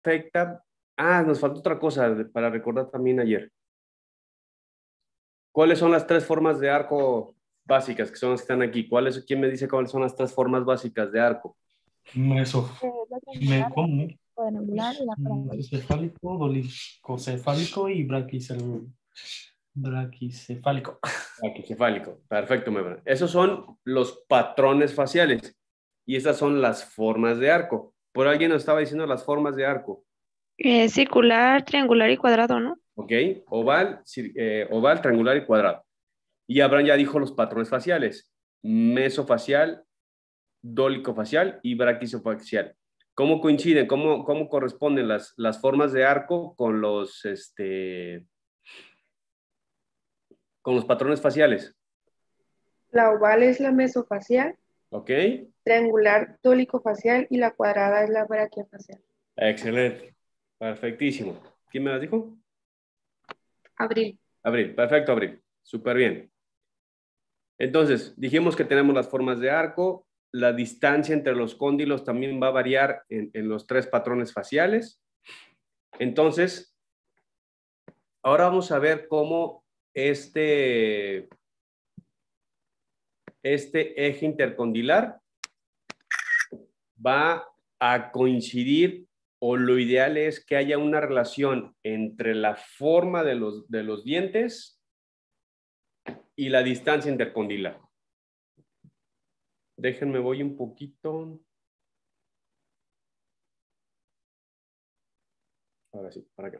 afecta? Ah, nos falta otra cosa para recordar también ayer. ¿Cuáles son las tres formas de arco básicas que son las que están aquí? ¿Quién me dice cuáles son las tres formas básicas de arco? Meso, La triangular, ¿cómo? la cuadrangular y la parábola. Mesocefálico, dolicocefálico y braquicefálico. Braquicefálico. Perfecto, Mebra. Esos son los patrones faciales y estas son las formas de arco. Por alguien nos estaba diciendo las formas de arco. Circular, triangular y cuadrado, ¿no? ¿Ok? Oval, triangular y cuadrado. Y Abraham ya dijo los patrones faciales. Mesofacial, dólico-facial y braquizofacial. ¿Cómo coinciden? ¿Cómo corresponden las formas de arco con los patrones faciales? La oval es la mesofacial, ¿Ok? triangular dólico-facial y la cuadrada es la braquiofacial. Excelente. Perfectísimo. ¿Quién me las dijo? Abril. Abril. Perfecto, Abril. Súper bien. Entonces, dijimos que tenemos las formas de arco. La distancia entre los cóndilos también va a variar en los tres patrones faciales. Entonces, ahora vamos a ver cómo este eje intercondilar va a coincidir, o lo ideal es que haya una relación entre la forma de los dientes y la distancia intercondilar. Déjenme, voy un poquito. Ahora sí, para acá.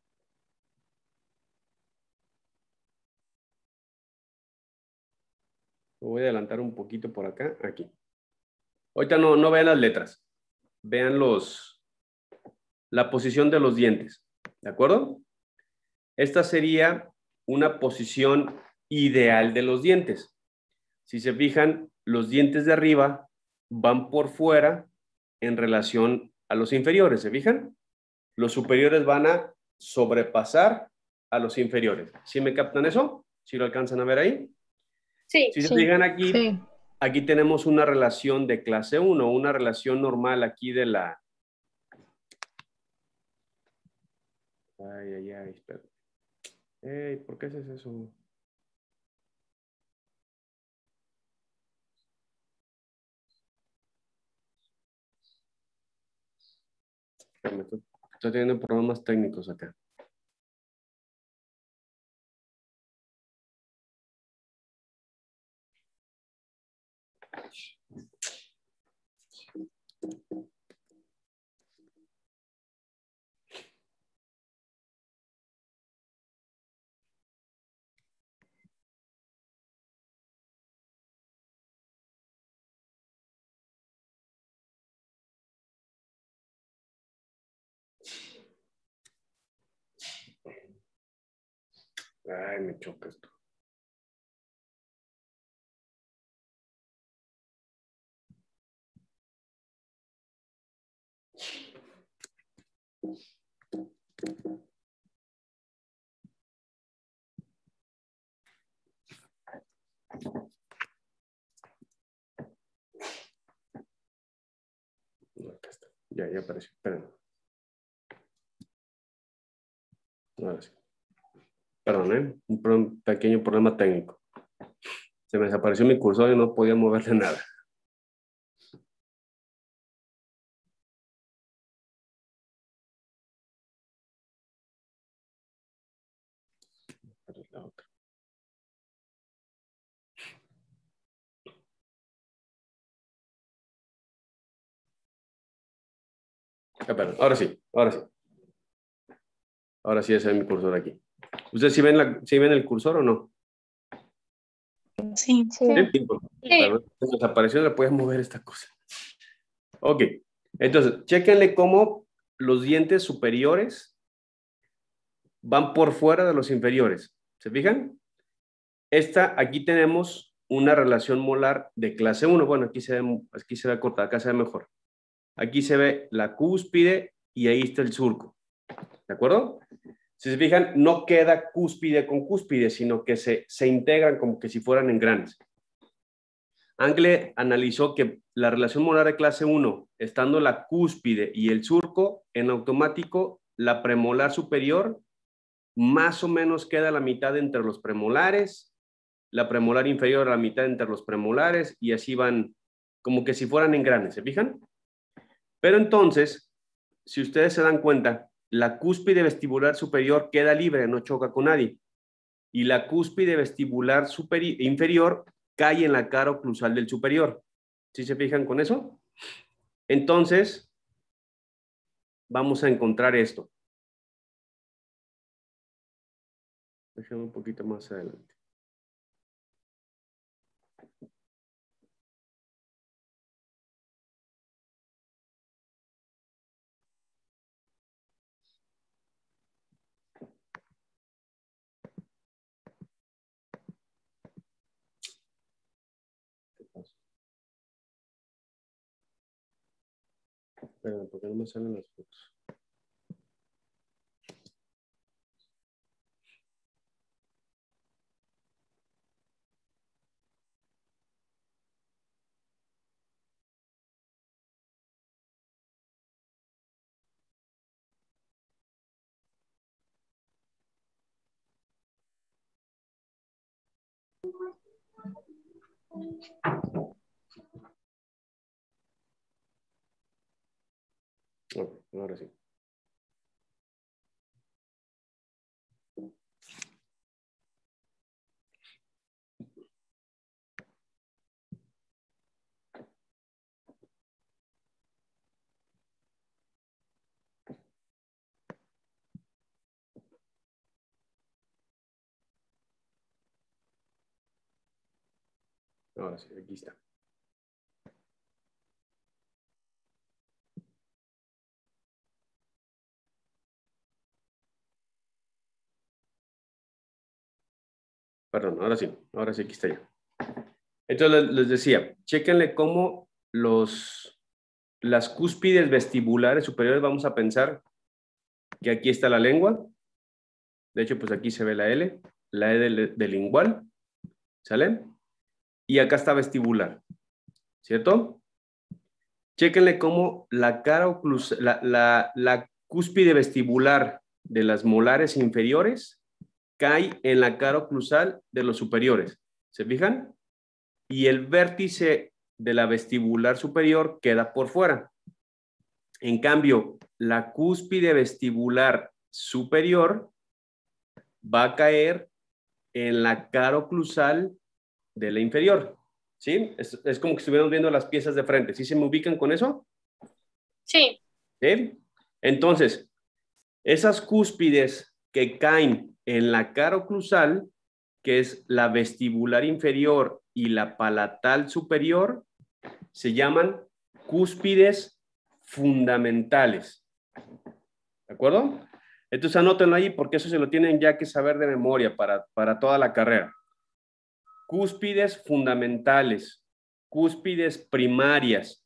Lo voy a adelantar un poquito por acá, aquí. Ahorita no vean las letras, vean la posición de los dientes, ¿de acuerdo? Esta sería una posición ideal de los dientes. Si se fijan, los dientes de arriba van por fuera en relación a los inferiores, ¿se fijan? Los superiores van a sobrepasar a los inferiores. ¿Sí me captan eso? ¿Sí lo alcanzan a ver ahí? Sí. Si se Sí. fijan aquí, Sí. aquí tenemos una relación de clase 1, una relación normal aquí de la... Ay, espera. ¿Por qué haces eso? Estoy teniendo problemas técnicos acá. Ay, me choca esto. Acá está. Ya apareció. Esperen. Ahora sí. Perdón, un pequeño problema técnico. Se me desapareció mi cursor y no podía moverle nada. La otra. Perdón, ahora sí. Ahora sí ese es mi cursor aquí. ¿Ustedes sí ven el cursor o no? Sí. Sí. Perdón, se me desapareció, le podía mover esta cosa. Ok. Entonces, chéquenle cómo los dientes superiores van por fuera de los inferiores. ¿Se fijan? Aquí tenemos una relación molar de clase 1. Bueno, aquí se ve cortada, acá se ve mejor. Aquí se ve la cúspide y ahí está el surco. ¿De acuerdo? Si se fijan, no queda cúspide con cúspide, sino que se integran como que si fueran engranes. Angle analizó que la relación molar de clase 1, estando la cúspide y el surco, en automático, la premolar superior más o menos queda a la mitad entre los premolares, la premolar inferior a la mitad entre los premolares, y así van como que si fueran engranes, ¿se fijan? Pero entonces, si ustedes se dan cuenta, la cúspide vestibular superior queda libre, no choca con nadie. Y la cúspide vestibular inferior cae en la cara oclusal del superior. ¿Sí se fijan con eso? Entonces, vamos a encontrar esto. Déjame un poquito más adelante. Espera, ¿por qué no me salen las fotos? Ok, ahora sí. Ahora sí, aquí está. Perdón, ahora sí, aquí está ya. Entonces les decía, chéquenle cómo las cúspides vestibulares superiores, vamos a pensar que aquí está la lengua. De hecho, pues aquí se ve la L, la E de lingual, ¿sale? Y acá está vestibular, ¿cierto? Chéquenle cómo la cara oclusal, la cúspide vestibular de las molares inferiores cae en la cara oclusal de los superiores. ¿Se fijan? Y el vértice de la vestibular superior queda por fuera. En cambio, la cúspide vestibular superior va a caer en la cara oclusal de la inferior. ¿Sí? Es como que estuviéramos viendo las piezas de frente. ¿Sí se me ubican con eso? Sí. ¿Sí? Entonces, esas cúspides que caen en la cara oclusal, que es la vestibular inferior y la palatal superior, se llaman cúspides fundamentales. ¿De acuerdo? Entonces anótenlo ahí porque eso se lo tienen ya que saber de memoria para toda la carrera. Cúspides fundamentales, cúspides primarias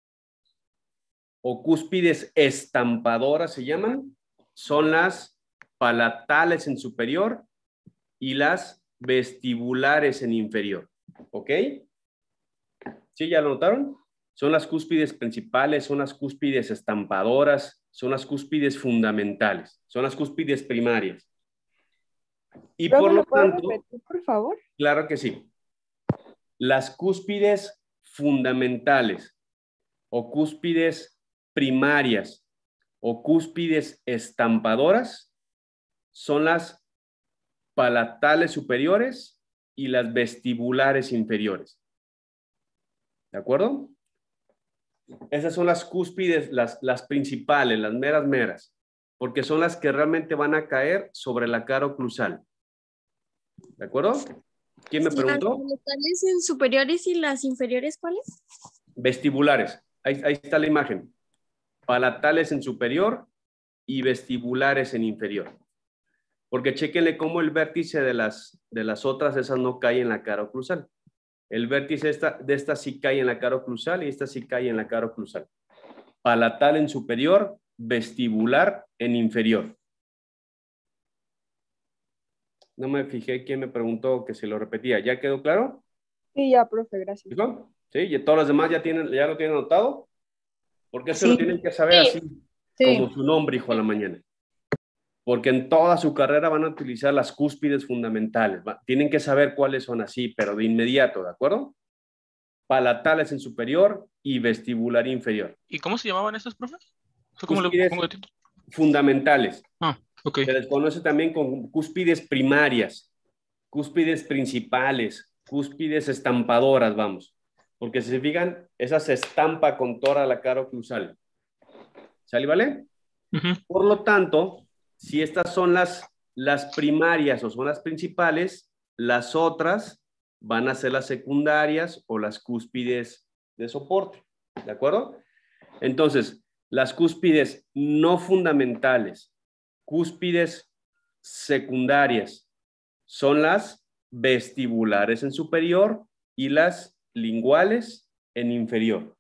o cúspides estampadoras se llaman, son las palatales en superior y las vestibulares en inferior. ¿Ok? ¿Sí? ¿Ya lo notaron? Son las cúspides principales, son las cúspides estampadoras, son las cúspides fundamentales, son las cúspides primarias. Y Profe, por lo ¿lo puedes tanto, repetir, por favor? claro que sí. Las cúspides fundamentales o cúspides primarias o cúspides estampadoras son las palatales superiores y las vestibulares inferiores. ¿De acuerdo? Esas son las cúspides, las principales, las meras, porque son las que realmente van a caer sobre la cara oclusal. ¿De acuerdo? ¿Quién me preguntó? ¿Las palatales en superiores y las inferiores cuáles? Vestibulares. Ahí está la imagen. Palatales en superior y vestibulares en inferior. Porque chéquenle cómo el vértice de las otras, esas no cae en la cara oclusal. El vértice de esta sí cae en la cara oclusal y esta sí cae en la cara oclusal. Palatal en superior, vestibular en inferior. No me fijé quién me preguntó que se lo repetía. ¿Ya quedó claro? Sí, ya, profe, gracias. ¿Dijo? ¿Sí? Y todos los demás ya lo tienen anotado. Porque eso Sí. lo tienen que saber así, Sí. como su nombre, hijo, a la mañana. Porque en toda su carrera van a utilizar las cúspides fundamentales. Tienen que saber cuáles son así, pero de inmediato, ¿de acuerdo? Palatales en superior y vestibular inferior. ¿Y cómo se llamaban estos, profe? Fue como Cúspides fundamentales. Ah, ok. Se les conoce también con cúspides primarias, cúspides principales, cúspides estampadoras, vamos. Porque si se fijan, esa se estampa con toda la cara oclusal. ¿Sale, vale? Ujú. Por lo tanto, si estas son las primarias o son las principales, las otras van a ser las secundarias o las cúspides de soporte. ¿De acuerdo? Entonces, las cúspides no fundamentales, cúspides secundarias, son las vestibulares en superior y las linguales en inferior.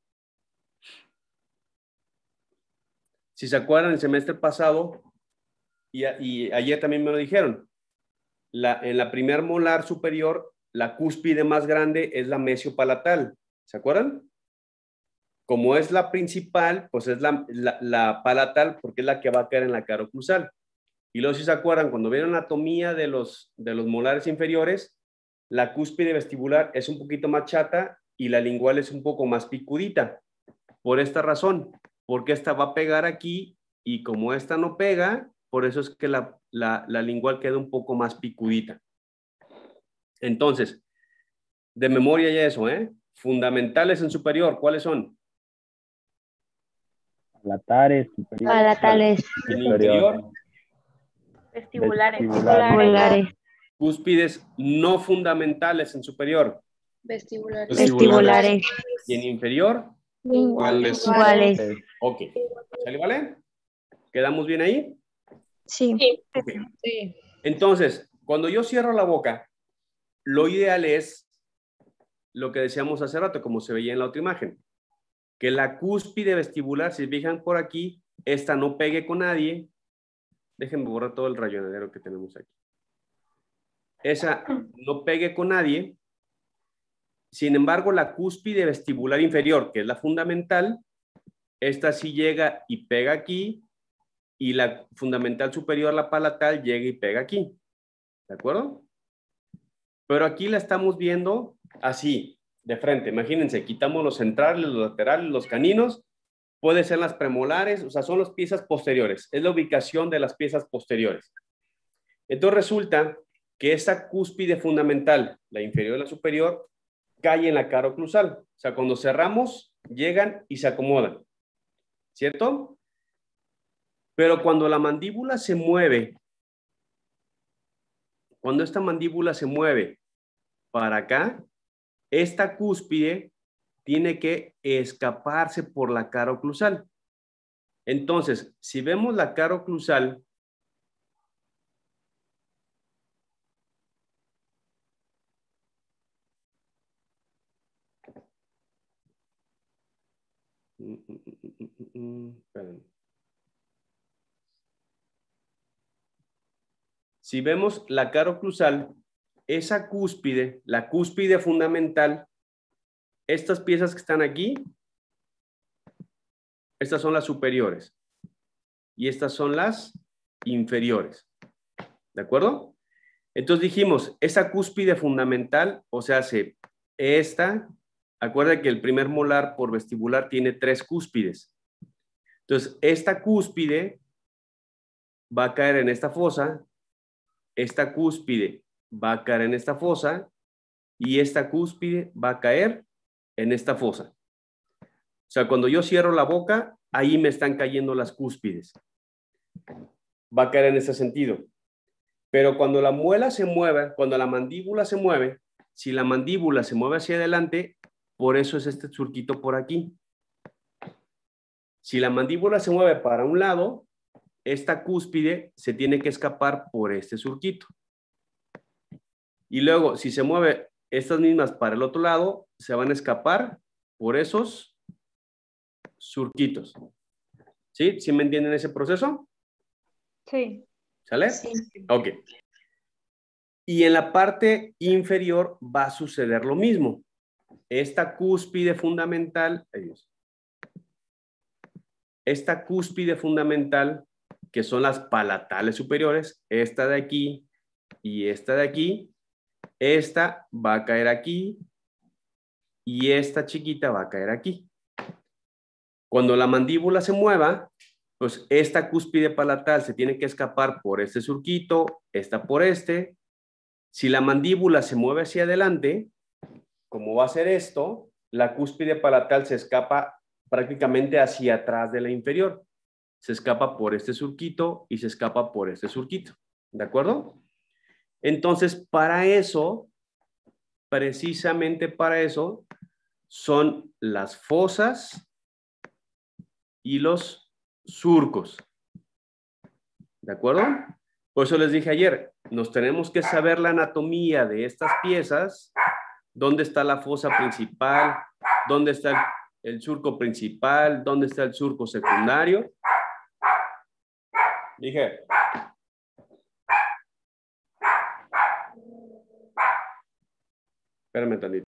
Si se acuerdan, el semestre pasado y ayer también me lo dijeron, en la primer molar superior, la cúspide más grande es la mesiopalatal. ¿Se acuerdan? Como es la principal, pues es la palatal porque es la que va a caer en la cara oclusal. Y luego, si se acuerdan, cuando vieron anatomía de los molares inferiores, la cúspide vestibular es un poquito más chata y la lingual es un poco más picudita. Por esta razón, porque esta va a pegar aquí y como esta no pega, por eso es que la lingual queda un poco más picudita. Entonces, de memoria ya eso, ¿eh? Fundamentales en superior, ¿cuáles son? Palatales, superior. Palatales. En inferior, Vestibulares. Vestibulares. cúspides no fundamentales en superior. Vestibulares. Vestibulares. Y en inferior, Linguales. Iguales. ok. ¿Sale, vale? ¿Quedamos bien ahí? Sí. Ok. Entonces, cuando yo cierro la boca, lo ideal es lo que decíamos hace rato, como se veía en la otra imagen, que la cúspide vestibular, si fijan por aquí, esta no pegue con nadie. Déjenme borrar todo el rayonadero que tenemos aquí. Esa no pegue con nadie. Sin embargo, la cúspide vestibular inferior, que es la fundamental, esta sí llega y pega aquí, y la fundamental superior, la palatal, llega y pega aquí. ¿De acuerdo? Pero aquí la estamos viendo así, de frente. Imagínense, quitamos los centrales, los laterales, los caninos. Puede ser las premolares, o sea, son las piezas posteriores. Es la ubicación de las piezas posteriores. Entonces resulta que esa cúspide fundamental, la inferior y la superior, cae en la cara oclusal. O sea, cuando cerramos, llegan y se acomodan. ¿Cierto? Pero cuando la mandíbula se mueve, cuando esta mandíbula se mueve para acá, esta cúspide tiene que escaparse por la cara oclusal. Entonces, si vemos la cara oclusal, si vemos la cara oclusal, esa cúspide, la cúspide fundamental, estas piezas que están aquí, estas son las superiores y estas son las inferiores. ¿De acuerdo? Entonces dijimos, esa cúspide fundamental, o sea, esta, acuerda que el primer molar por vestibular tiene 3 cúspides. Entonces, esta cúspide va a caer en esta fosa, esta cúspide va a caer en esta fosa y esta cúspide va a caer en esta fosa. O sea, cuando yo cierro la boca, ahí me están cayendo las cúspides. Va a caer en ese sentido. Pero cuando la muela se mueve, cuando la mandíbula se mueve, si la mandíbula se mueve hacia adelante, por eso es este surquito por aquí. Si la mandíbula se mueve para un lado, esta cúspide se tiene que escapar por este surquito. Y luego, si se mueve estas mismas para el otro lado, se van a escapar por esos surquitos. ¿Sí? ¿Sí me entienden ese proceso? Sí. ¿Sale? Sí. Ok. Y en la parte inferior va a suceder lo mismo. esta cúspide fundamental, esta cúspide fundamental, que son las palatales superiores, esta de aquí y esta de aquí, esta va a caer aquí y esta chiquita va a caer aquí. Cuando la mandíbula se mueva, pues esta cúspide palatal se tiene que escapar por este surquito, esta por este. Si la mandíbula se mueve hacia adelante, como va a ser esto, la cúspide palatal se escapa prácticamente hacia atrás de la inferior. Se escapa por este surquito y se escapa por este surquito. ¿De acuerdo? Entonces, para eso, precisamente para eso, son las fosas y los surcos. ¿De acuerdo? Por eso les dije ayer, nos tenemos que saber la anatomía de estas piezas, dónde está la fosa principal, dónde está el surco principal, dónde está el surco secundario. Dije. Espérame tantito.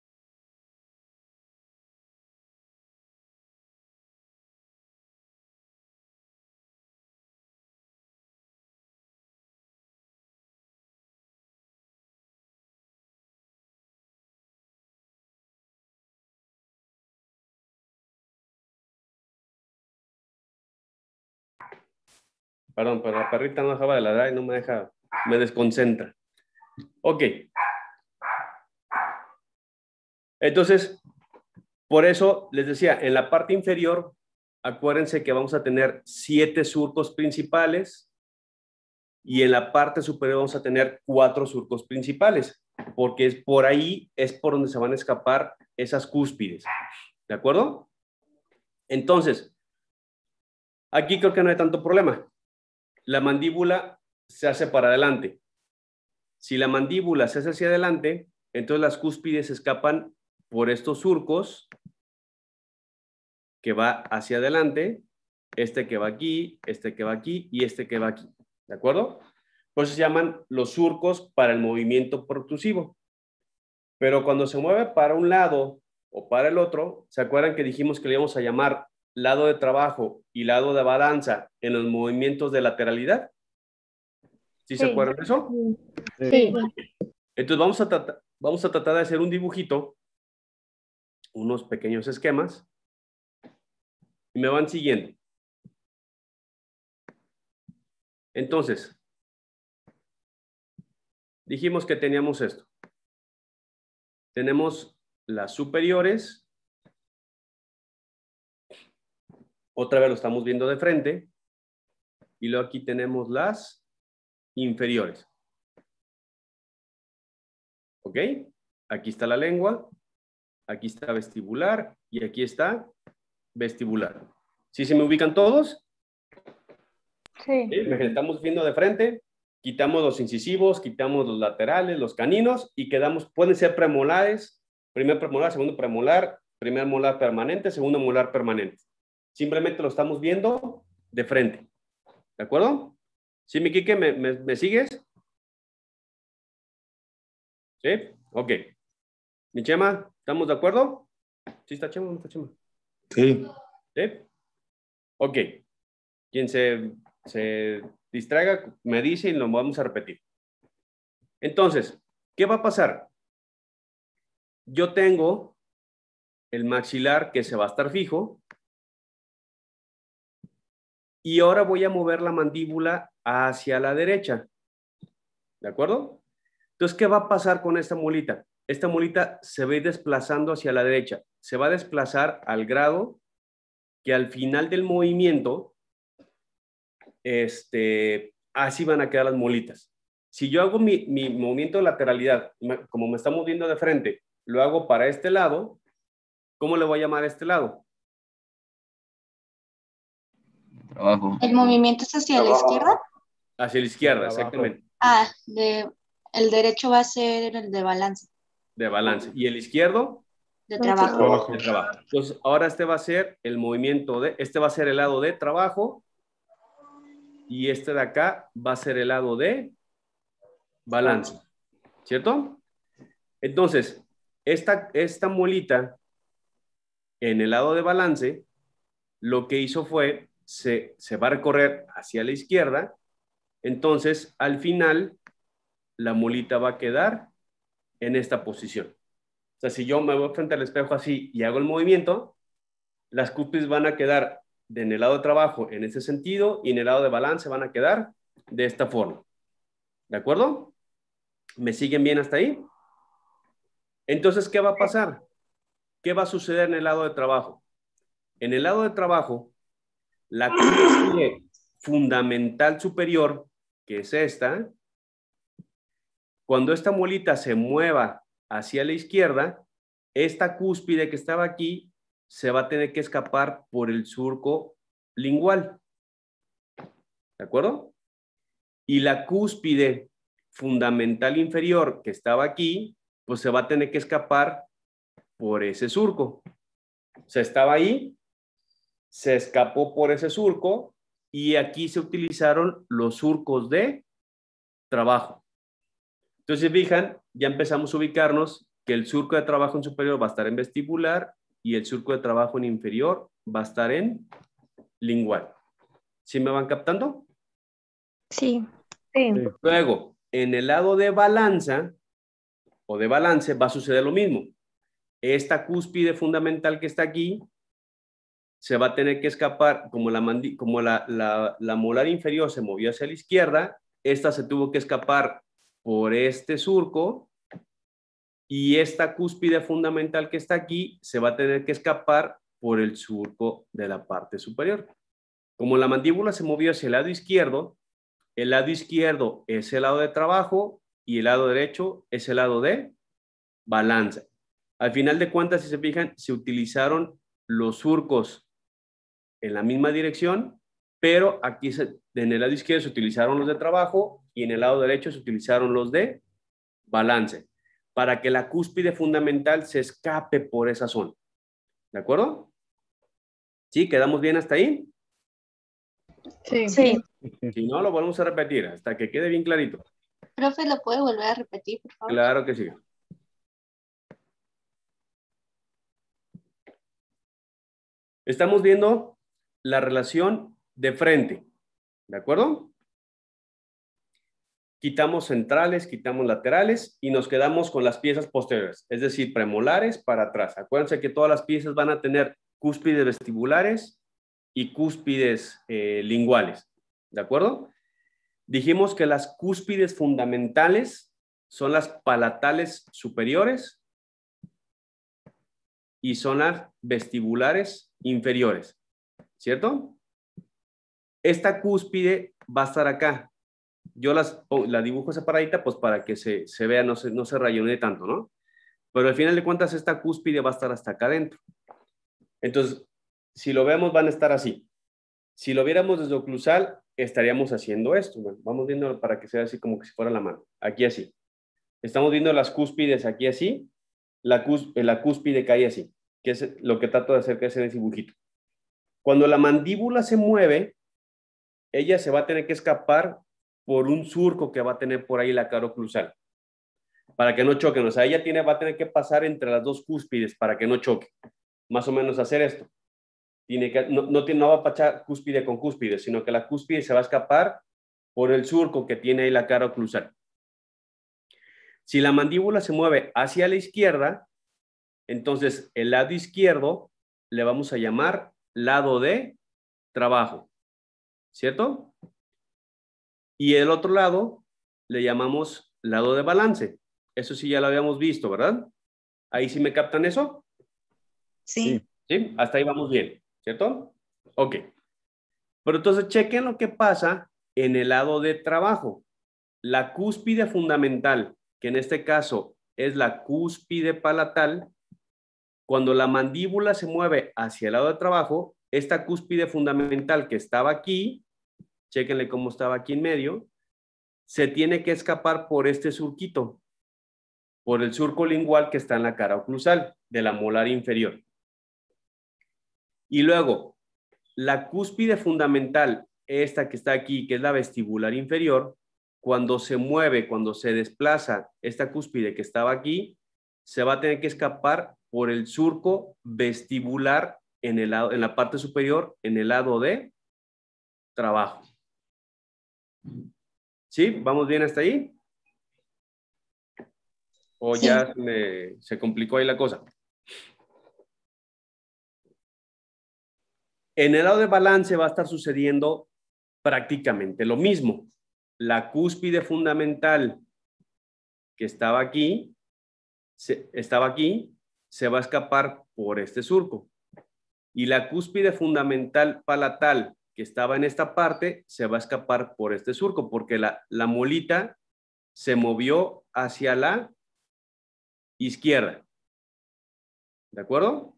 Perdón, pero la perrita no dejaba de ladrar y no me deja, me desconcentra. Ok. Entonces, por eso les decía, en la parte inferior, acuérdense que vamos a tener 7 surcos principales y en la parte superior vamos a tener 4 surcos principales, porque es por ahí, es por donde se van a escapar esas cúspides. ¿De acuerdo? Entonces, aquí creo que no hay tanto problema. La mandíbula se hace para adelante. Si la mandíbula se hace hacia adelante, entonces las cúspides se escapan por estos surcos que va hacia adelante, este que va aquí, este que va aquí y este que va aquí. ¿De acuerdo? Por eso se llaman los surcos para el movimiento protrusivo. Pero cuando se mueve para un lado o para el otro, ¿se acuerdan que dijimos que le íbamos a llamar lado de trabajo y lado de balanza en los movimientos de lateralidad? ¿Sí se acuerdan de eso? Sí. Entonces vamos a tratar de hacer un dibujito, unos pequeños esquemas, y me van siguiendo. Entonces, dijimos que teníamos esto. Tenemos las superiores. Otra vez lo estamos viendo de frente. Y luego aquí tenemos las inferiores. ¿Ok? Aquí está la lengua. Aquí está vestibular. Y aquí está vestibular. ¿Sí se me ubican todos? Sí. ¿Sí? Estamos viendo de frente. Quitamos los incisivos, quitamos los laterales, los caninos y quedamos, pueden ser premolares, primer premolar, segundo premolar, primer molar permanente, segundo molar permanente. Simplemente lo estamos viendo de frente. ¿De acuerdo? ¿Sí, mi Quique? ¿Me sigues? ¿Sí? Ok. Mi Chema, ¿estamos de acuerdo? ¿Sí está Chema o no está Chema? Sí. ¿Sí? Ok. Quien se distraiga, me dice y lo vamos a repetir. Entonces, ¿qué va a pasar? Yo tengo el maxilar que se va a estar fijo y ahora voy a mover la mandíbula hacia la derecha. ¿De acuerdo? Entonces, ¿qué va a pasar con esta mulita? Esta mulita se va a ir desplazando hacia la derecha. Se va a desplazar al grado que al final del movimiento, así van a quedar las mulitas. Si yo hago mi movimiento de lateralidad, como me está moviendo de frente, lo hago para este lado, ¿cómo le voy a llamar a este lado? Trabajo. ¿El movimiento es hacia la izquierda? Hacia la izquierda, exactamente. Ah, el derecho va a ser el de balance. De balance. ¿Y el izquierdo? De trabajo. De trabajo. Entonces, ahora este va a ser el movimiento este va a ser el lado de trabajo y este de acá va a ser el lado de balance. ¿Cierto? Entonces, esta muelita en el lado de balance, lo que hizo fue, se va a recorrer hacia la izquierda, entonces al final la muelita va a quedar en esta posición. O sea, si yo me voy frente al espejo así y hago el movimiento, las cúspides van a quedar en el lado de trabajo en ese sentido y en el lado de balance van a quedar de esta forma. ¿De acuerdo? ¿Me siguen bien hasta ahí? Entonces, ¿qué va a pasar? ¿Qué va a suceder en el lado de trabajo? En el lado de trabajo, la cúspide fundamental superior, que es esta, cuando esta muelita se mueva hacia la izquierda, esta cúspide que estaba aquí se va a tener que escapar por el surco lingual. ¿De acuerdo? Y la cúspide fundamental inferior que estaba aquí, pues se va a tener que escapar por ese surco. O sea, estaba ahí, se escapó por ese surco y aquí se utilizaron los surcos de trabajo. Entonces, fijan, ya empezamos a ubicarnos que el surco de trabajo en superior va a estar en vestibular y el surco de trabajo en inferior va a estar en lingual. ¿Sí me van captando? Sí. Sí. Luego, en el lado de balanza o de balance va a suceder lo mismo. Esta cúspide fundamental que está aquí se va a tener que escapar, como la molar inferior se movió hacia la izquierda, esta se tuvo que escapar por este surco y esta cúspide fundamental que está aquí se va a tener que escapar por el surco de la parte superior. Como la mandíbula se movió hacia el lado izquierdo es el lado de trabajo y el lado derecho es el lado de balanza. Al final de cuentas, si se fijan, se utilizaron los surcos en la misma dirección, pero aquí en el lado izquierdo se utilizaron los de trabajo y en el lado derecho se utilizaron los de balance, para que la cúspide fundamental se escape por esa zona. ¿De acuerdo? ¿Sí? ¿Quedamos bien hasta ahí? Sí. Sí. Si no, lo volvemos a repetir hasta que quede bien clarito. Profe, ¿lo puede volver a repetir, por favor? Claro que sí. Estamos viendo la relación de frente. ¿De acuerdo? Quitamos centrales, quitamos laterales y nos quedamos con las piezas posteriores, es decir, premolares para atrás. Acuérdense que todas las piezas van a tener cúspides vestibulares y cúspides linguales. ¿De acuerdo? Dijimos que las cúspides fundamentales son las palatales superiores y son las vestibulares inferiores. ¿Cierto? Esta cúspide va a estar acá. Yo la dibujo separadita pues para que se vea, no se rayonee tanto, ¿no? Pero al final de cuentas esta cúspide va a estar hasta acá adentro. Entonces, si lo vemos van a estar así. Si lo viéramos desde oclusal, estaríamos haciendo esto. Bueno, vamos viendo para que sea así como que si fuera la mano. Aquí así. Estamos viendo las cúspides aquí así. La cúspide cae así, que es lo que trato de hacer que es en ese dibujito. Cuando la mandíbula se mueve, ella se va a tener que escapar por un surco que va a tener por ahí la cara oclusal, para que no choquen. O sea, ella va a tener que pasar entre las dos cúspides para que no choque. Más o menos hacer esto. No va a pasar cúspide con cúspide, sino que la cúspide se va a escapar por el surco que tiene ahí la cara oclusal. Si la mandíbula se mueve hacia la izquierda, entonces el lado izquierdo le vamos a llamar lado de trabajo, ¿cierto? Y el otro lado le llamamos lado de balance. Eso sí ya lo habíamos visto, ¿verdad? ¿Ahí sí me captan eso? Sí. ¿Sí? Hasta ahí vamos bien, ¿cierto? Ok. Pero entonces chequen lo que pasa en el lado de trabajo. La cúspide fundamental, que en este caso es la cúspide palatal, cuando la mandíbula se mueve hacia el lado de trabajo, esta cúspide fundamental que estaba aquí, chéquenle cómo estaba aquí en medio, se tiene que escapar por este surquito, por el surco lingual que está en la cara oclusal de la molar inferior. Y luego, la cúspide fundamental, esta que está aquí, que es la vestibular inferior, cuando se mueve, cuando se desplaza esta cúspide que estaba aquí, se va a tener que escapar por el surco vestibular en la parte superior, en el lado de trabajo. ¿Sí? ¿Vamos bien hasta ahí? ¿O Sí. ya se complicó ahí la cosa? En el lado de balance va a estar sucediendo prácticamente lo mismo. La cúspide fundamental que estaba aquí, se va a escapar por este surco. Y la cúspide fundamental palatal que estaba en esta parte, se va a escapar por este surco, porque la molita se movió hacia la izquierda. ¿De acuerdo?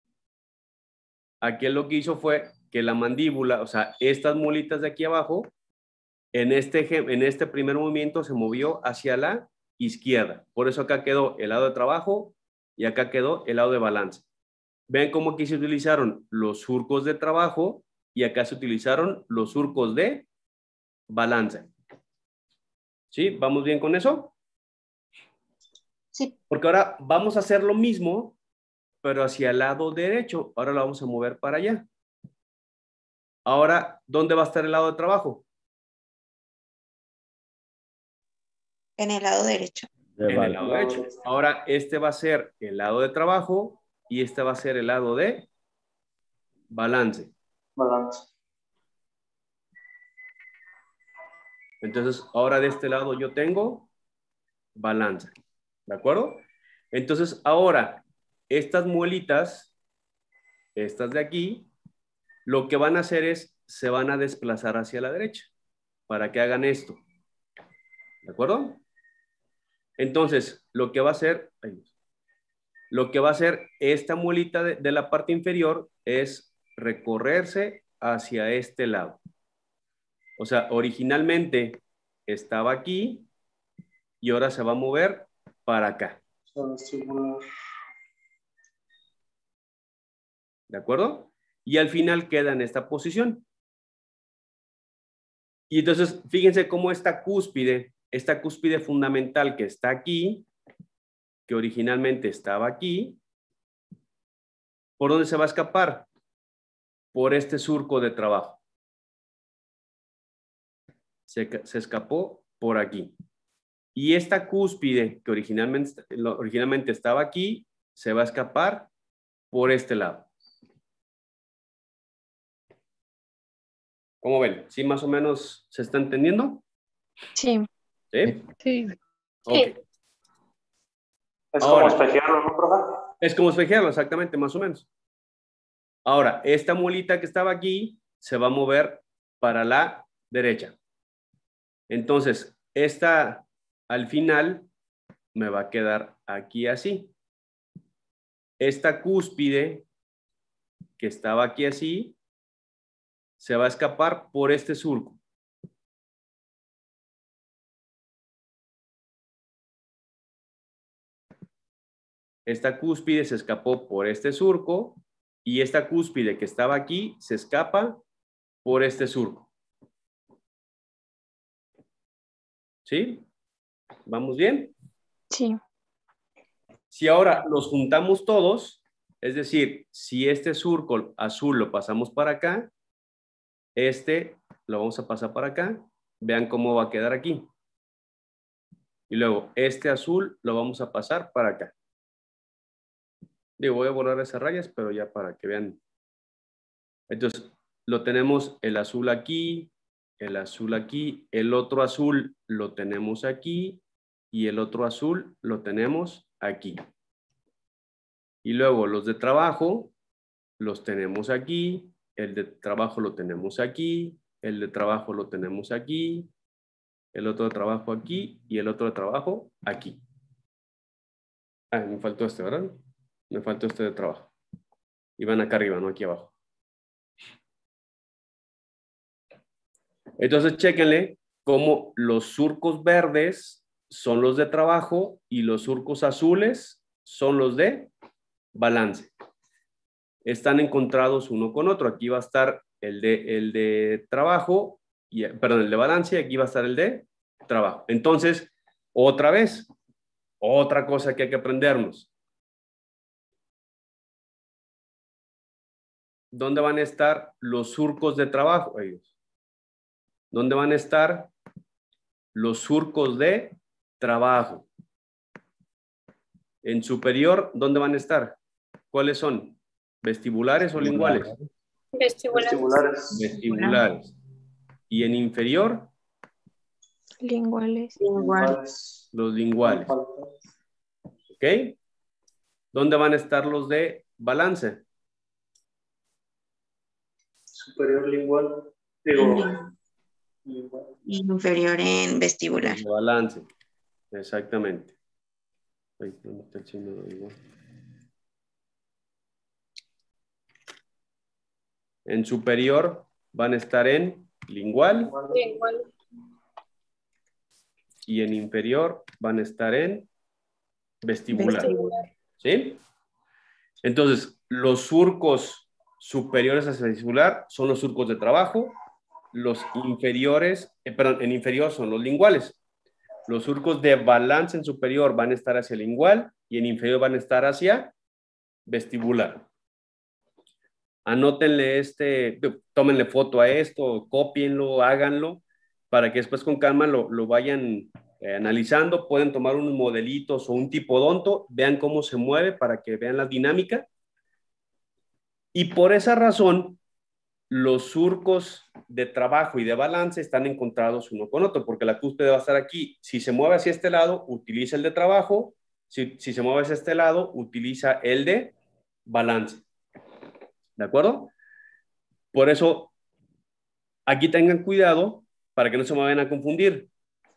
Aquí lo que hizo fue que la mandíbula, o sea, estas molitas de aquí abajo, en este primer movimiento se movió hacia la izquierda. Por eso acá quedó el lado de trabajo y acá quedó el lado de balance. Ven cómo aquí se utilizaron los surcos de trabajo y acá se utilizaron los surcos de balance. ¿Sí? ¿Vamos bien con eso? Sí. Porque ahora vamos a hacer lo mismo, pero hacia el lado derecho. Ahora lo vamos a mover para allá. Ahora, ¿dónde va a estar el lado de trabajo? En el lado derecho. En el lado derecho. Ahora, este va a ser el lado de trabajo y este va a ser el lado de balance. Balance. Entonces, ahora de este lado yo tengo balance. ¿De acuerdo? Entonces, ahora, estas muelitas, estas de aquí, lo que van a hacer es, se van a desplazar hacia la derecha para que hagan esto. ¿De acuerdo? Entonces, lo que va a hacer esta muelita de la parte inferior es recorrerse hacia este lado. O sea, originalmente estaba aquí y ahora se va a mover para acá. ¿De acuerdo? Y al final queda en esta posición. Y entonces, fíjense cómo esta cúspide fundamental que está aquí, que originalmente estaba aquí, ¿por dónde se va a escapar? Por este surco de trabajo. Se escapó por aquí. Y esta cúspide que originalmente estaba aquí, se va a escapar por este lado. ¿Cómo ven? ¿Sí más o menos se está entendiendo? Sí. ¿Sí? Sí. Ok. Es Ahora, como espejearlo, ¿no, profe? es como espejearlo, exactamente, más o menos. Ahora, esta muelita que estaba aquí se va a mover para la derecha. Entonces, esta al final me va a quedar aquí así. Esta cúspide que estaba aquí así se va a escapar por este surco. Esta cúspide se escapó por este surco y esta cúspide que estaba aquí se escapa por este surco. ¿Sí? ¿Vamos bien? Sí. Si ahora los juntamos todos, es decir, si este surco azul lo pasamos para acá, este lo vamos a pasar para acá, vean cómo va a quedar aquí. Y luego este azul lo vamos a pasar para acá. Digo, voy a borrar esas rayas, pero ya para que vean. Entonces, lo tenemos el azul aquí, el otro azul lo tenemos aquí y el otro azul lo tenemos aquí. Y luego los de trabajo los tenemos aquí, el de trabajo lo tenemos aquí, el de trabajo lo tenemos aquí, el otro de trabajo aquí y el otro de trabajo aquí. Ah, me faltó este, ¿verdad? Me faltó este de trabajo. Y van acá arriba, no aquí abajo. Entonces, chéquenle cómo los surcos verdes son los de trabajo y los surcos azules son los de balance. Están encontrados uno con otro. Aquí va a estar el de trabajo, el de balance, y aquí va a estar el de trabajo. Entonces, otra vez, Otra cosa que hay que aprendernos. ¿Dónde van a estar los surcos de trabajo? Ellos. ¿Dónde van a estar los surcos de trabajo? En superior, ¿dónde van a estar? ¿Cuáles son? ¿Vestibulares o linguales? Vestibulares. Vestibulares. ¿Y en inferior? Linguales. Linguales. Los linguales. ¿Ok? ¿Dónde van a estar los de balance? Superior lingual. Digo, lingual. Inferior en vestibular. De balance. Exactamente. Ahí está el signo de igual. En superior van a estar en lingual. Y en inferior van a estar en vestibular. ¿Sí? Entonces, los surcos superiores hacia vestibular son los surcos de trabajo. Los inferiores, en inferior son los linguales. Los surcos de balance en superior van a estar hacia lingual y en inferior van a estar hacia vestibular. Anótenle tómenle foto a esto, cópienlo, háganlo, para que después con calma lo vayan analizando. Pueden tomar unos modelitos o un tipodonto, vean cómo se mueve para que vean la dinámica. Y por esa razón, los surcos de trabajo y de balance están encontrados uno con otro, porque la cúspide va a estar aquí. Si se mueve hacia este lado, utiliza el de trabajo. Si se mueve hacia este lado, utiliza el de balance. ¿De acuerdo? Por eso, aquí tengan cuidado para que no se me vayan a confundir.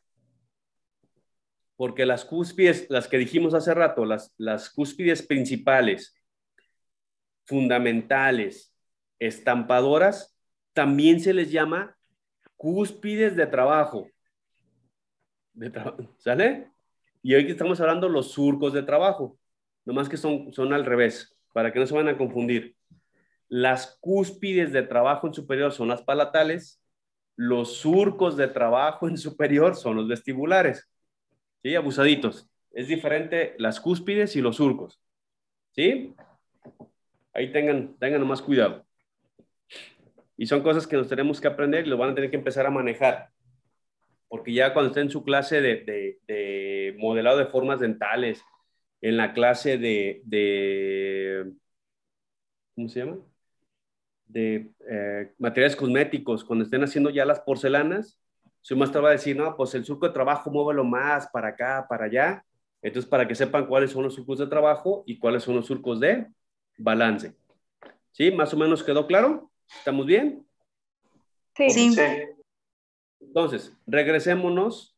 Porque las cúspides, las que dijimos hace rato, las cúspides principales, fundamentales, estampadoras, también se les llama cúspides de trabajo. ¿Sale? Y hoy estamos hablando de los surcos de trabajo, nomás que son al revés, para que no se vayan a confundir. Las cúspides de trabajo en superior son las palatales, los surcos de trabajo en superior son los vestibulares. ¿Sí? Abusaditos. Es diferente las cúspides y los surcos. ¿Sí? Ahí tengan nomás cuidado. Y son cosas que nos tenemos que aprender y lo van a tener que empezar a manejar. Porque ya cuando estén en su clase de modelado de formas dentales, en la clase ¿cómo se llama? De materiales cosméticos, cuando estén haciendo ya las porcelanas, su maestro va a decir, no, pues el surco de trabajo muévelo más para acá, para allá. Entonces, para que sepan cuáles son los surcos de trabajo y cuáles son los surcos de balance. ¿Sí? ¿Más o menos quedó claro? ¿Estamos bien? Sí. Sí. Entonces, regresémonos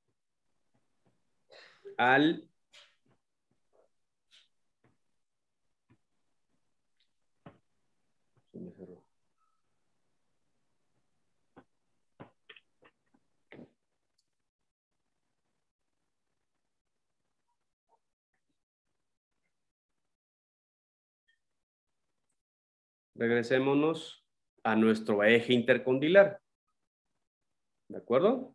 al regresémonos a nuestro eje intercondilar. ¿De acuerdo?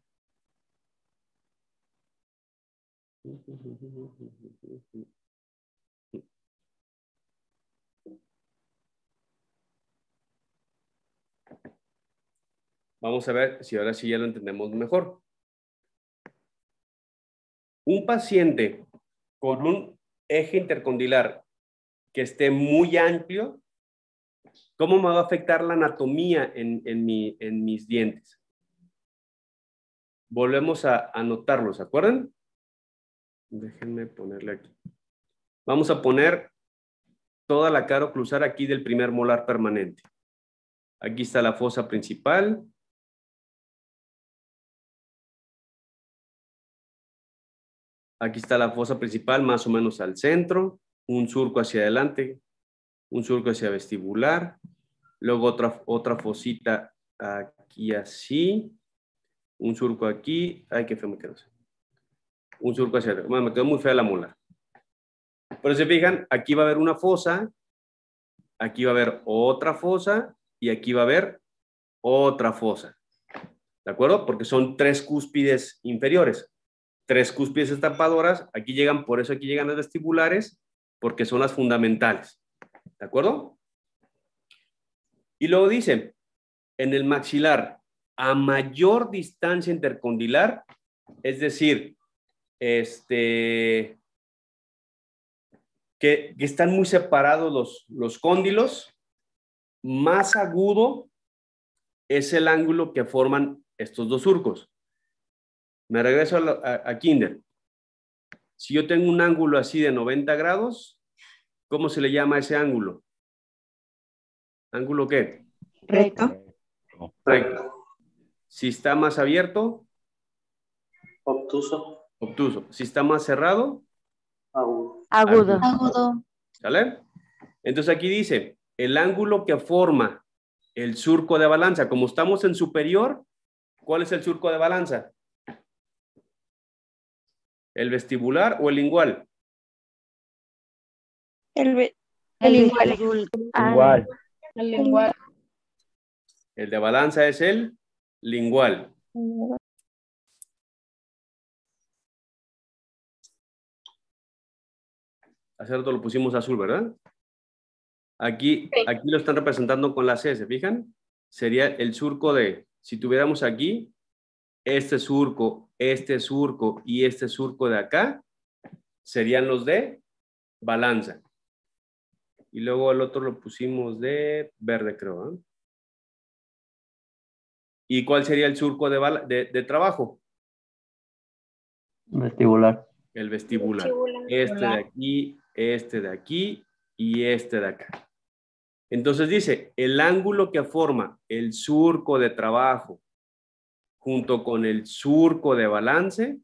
Vamos a ver si ahora sí ya lo entendemos mejor. Un paciente con un eje intercondilar que esté muy amplio, ¿cómo me va a afectar la anatomía en mis dientes? Volvemos a anotarlos, ¿se acuerdan? Déjenme ponerle aquí. Vamos a poner toda la cara oclusal aquí del primer molar permanente. Aquí está la fosa principal. Aquí está la fosa principal más o menos al centro. Un surco hacia adelante. Un surco hacia vestibular. Luego otra fosita aquí así. Un surco aquí. Ay, qué feo me quedó. Un surco hacia adelante. Bueno, me quedó muy fea la molar. Pero si se fijan, aquí va a haber una fosa. Aquí va a haber otra fosa. Y aquí va a haber otra fosa. ¿De acuerdo? Porque son 3 cúspides inferiores. 3 cúspides estampadoras, aquí llegan, por eso aquí llegan las vestibulares, porque son las fundamentales. ¿De acuerdo? Y luego dice, en el maxilar, a mayor distancia intercondilar, es decir, que están muy separados los cóndilos, más agudo es el ángulo que forman estos dos surcos. Me regreso a Kinder. Si yo tengo un ángulo así de 90 grados, ¿cómo se le llama ese ángulo? ¿Ángulo qué? Recto. Recto. Si está más abierto, Obtuso. obtuso. Si está más cerrado, Agudo. Agudo. Agudo. ¿sale? Entonces aquí dice, el ángulo que forma el surco de balanza, como estamos en superior, ¿cuál es el surco de balanza? ¿El vestibular o el lingual? El El lingual. Igual. El lingual. El de balanza es el lingual. Hace rato lo pusimos azul, ¿verdad? Aquí lo están representando con la C, ¿se fijan? Sería el surco de, si tuviéramos aquí, este surco y este surco de acá, serían los de balanza. Y luego el otro lo pusimos de verde, creo, ¿eh? ¿Y cuál sería el surco de trabajo? Vestibular. El vestibular. Este de aquí y este de acá. Entonces dice, el ángulo que forma el surco de trabajo junto con el surco de balance,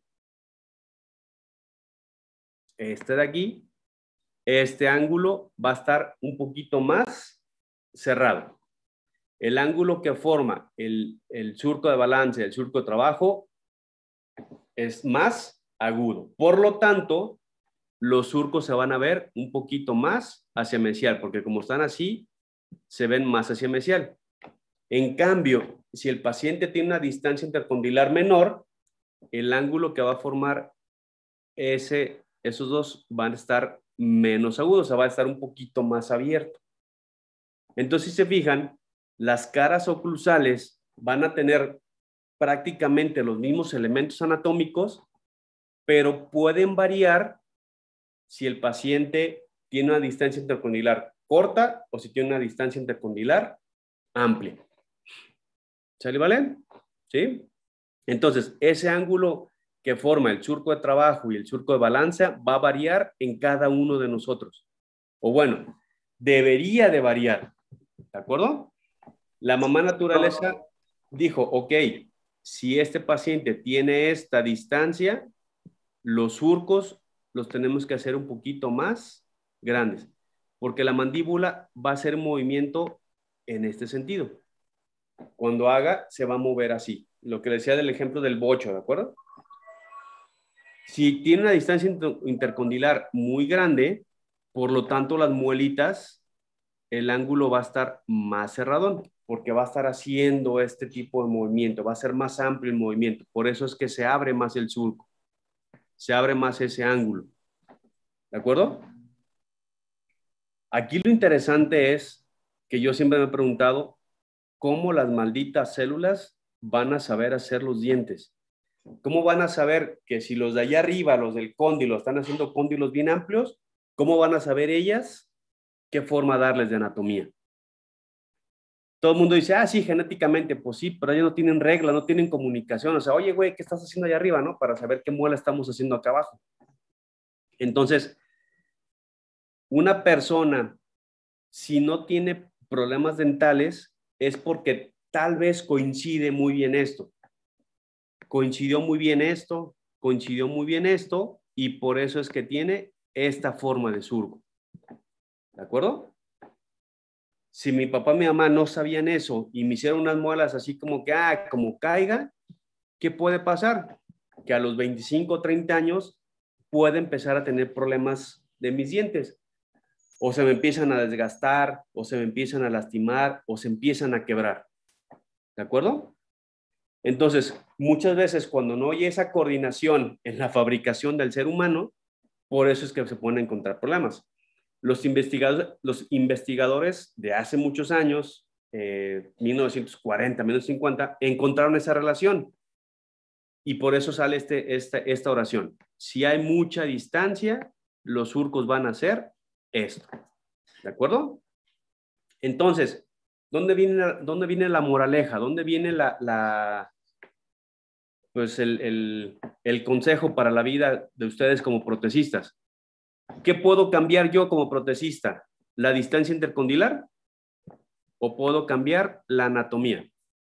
este de aquí, este ángulo va a estar un poquito más cerrado. El ángulo que forma el surco de balance, el surco de trabajo, es más agudo. Por lo tanto, los surcos se van a ver un poquito más hacia mesial, porque como están así, se ven más hacia mesial. En cambio, si el paciente tiene una distancia intercondilar menor, el ángulo que va a formar esos dos van a estar menos agudos, o sea, va a estar un poquito más abierto. Entonces, si se fijan, las caras oclusales van a tener prácticamente los mismos elementos anatómicos, pero pueden variar si el paciente tiene una distancia intercondilar corta o si tiene una distancia intercondilar amplia. ¿Sale, vale? ¿Sí? Entonces, ese ángulo que forma el surco de trabajo y el surco de balanza va a variar en cada uno de nosotros. O bueno, debería de variar. ¿De acuerdo? La mamá naturaleza dijo, ok, si este paciente tiene esta distancia, los surcos los tenemos que hacer un poquito más grandes, porque la mandíbula va a hacer movimiento en este sentido. Cuando haga, se va a mover así. Lo que decía del ejemplo del bocho, ¿de acuerdo? Si tiene una distancia intercondilar muy grande, por lo tanto las muelitas, el ángulo va a estar más cerradón, porque va a estar haciendo este tipo de movimiento, va a ser más amplio el movimiento. Por eso es que se abre más el surco, se abre más ese ángulo. ¿De acuerdo? Aquí lo interesante es que yo siempre me he preguntado cómo las malditas células van a saber hacer los dientes. ¿Cómo van a saber que si los de allá arriba, los del cóndilo, están haciendo cóndilos bien amplios, cómo van a saber ellas qué forma darles de anatomía? Todo el mundo dice, ah, sí, genéticamente, pues sí, pero ellos no tienen regla, no tienen comunicación. O sea, oye, güey, ¿qué estás haciendo allá arriba, no? Para saber qué muela estamos haciendo acá abajo. Entonces, una persona, si no tiene problemas dentales, es porque tal vez coincide muy bien esto. Coincidió muy bien esto, coincidió muy bien esto, y por eso es que tiene esta forma de surco. ¿De acuerdo? Si mi papá y mi mamá no sabían eso y me hicieron unas muelas así como que, como caiga, ¿qué puede pasar? Que a los 25 o 30 años puede empezar a tener problemas de mis dientes. O se me empiezan a desgastar, o se me empiezan a lastimar, o se empiezan a quebrar. ¿De acuerdo? Entonces, muchas veces cuando no hay esa coordinación en la fabricación del ser humano, por eso es que se pueden encontrar problemas. Los investigadores de hace muchos años, 1940, 1950, encontraron esa relación. Y por eso sale esta oración. Si hay mucha distancia, los surcos van a hacer esto. ¿De acuerdo? Entonces, ¿dónde viene la moraleja? ¿Dónde viene pues el consejo para la vida de ustedes como protecistas? ¿Qué puedo cambiar yo como protecista? ¿La distancia intercondilar? ¿O puedo cambiar la anatomía?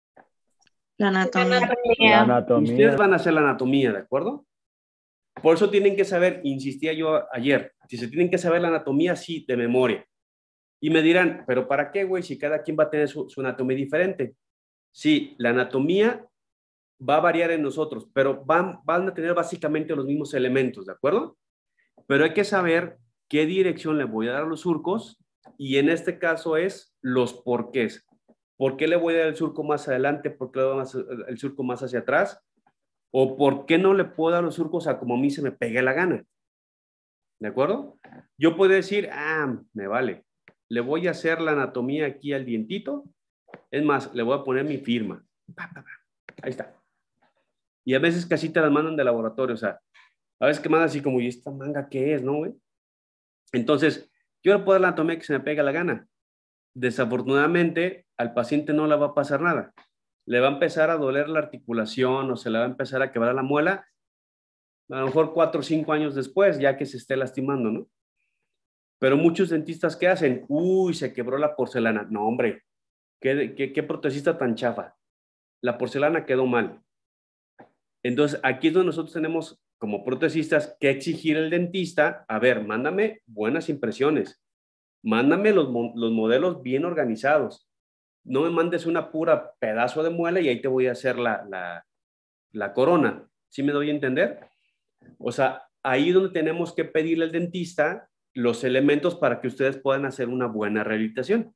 La anatomía. La anatomía. Ustedes van a hacer la anatomía, ¿de acuerdo? Por eso tienen que saber, insistía yo ayer, si se tienen que saber la anatomía, sí, de memoria. Y me dirán, ¿pero para qué, güey? Si cada quien va a tener su anatomía diferente. Sí, la anatomía va a variar en nosotros, pero van a tener básicamente los mismos elementos, ¿de acuerdo? Pero hay que saber qué dirección le voy a dar a los surcos y en este caso es los porqués. ¿Por qué le voy a dar el surco más adelante? ¿Por qué le voy a dar el surco más hacia atrás? ¿O por qué no le puedo dar los surcos a como a mí se me pegue la gana? ¿De acuerdo? Yo puedo decir, me vale. Le voy a hacer la anatomía aquí al dientito. Es más, le voy a poner mi firma. Ahí está. Y a veces casi te las mandan de laboratorio. O sea, a veces que mandan así como, ¿y esta manga qué es, no, güey? Entonces, yo le puedo dar la anatomía que se me pega la gana. Desafortunadamente, al paciente no le va a pasar nada. Le va a empezar a doler la articulación o se le va a empezar a quebrar la muela, a lo mejor 4 o 5 años después, ya que se esté lastimando, ¿no? Pero muchos dentistas, ¿qué hacen? Uy, se quebró la porcelana. No, hombre, ¿qué protesista tan chafa? La porcelana quedó mal. Entonces, aquí es donde nosotros tenemos, como protesistas, que exigir al dentista, a ver, mándame buenas impresiones, mándame los modelos bien organizados. No me mandes una pura pedazo de muela y ahí te voy a hacer la corona. ¿Sí me doy a entender? O sea, ahí es donde tenemos que pedirle al dentista los elementos para que ustedes puedan hacer una buena rehabilitación.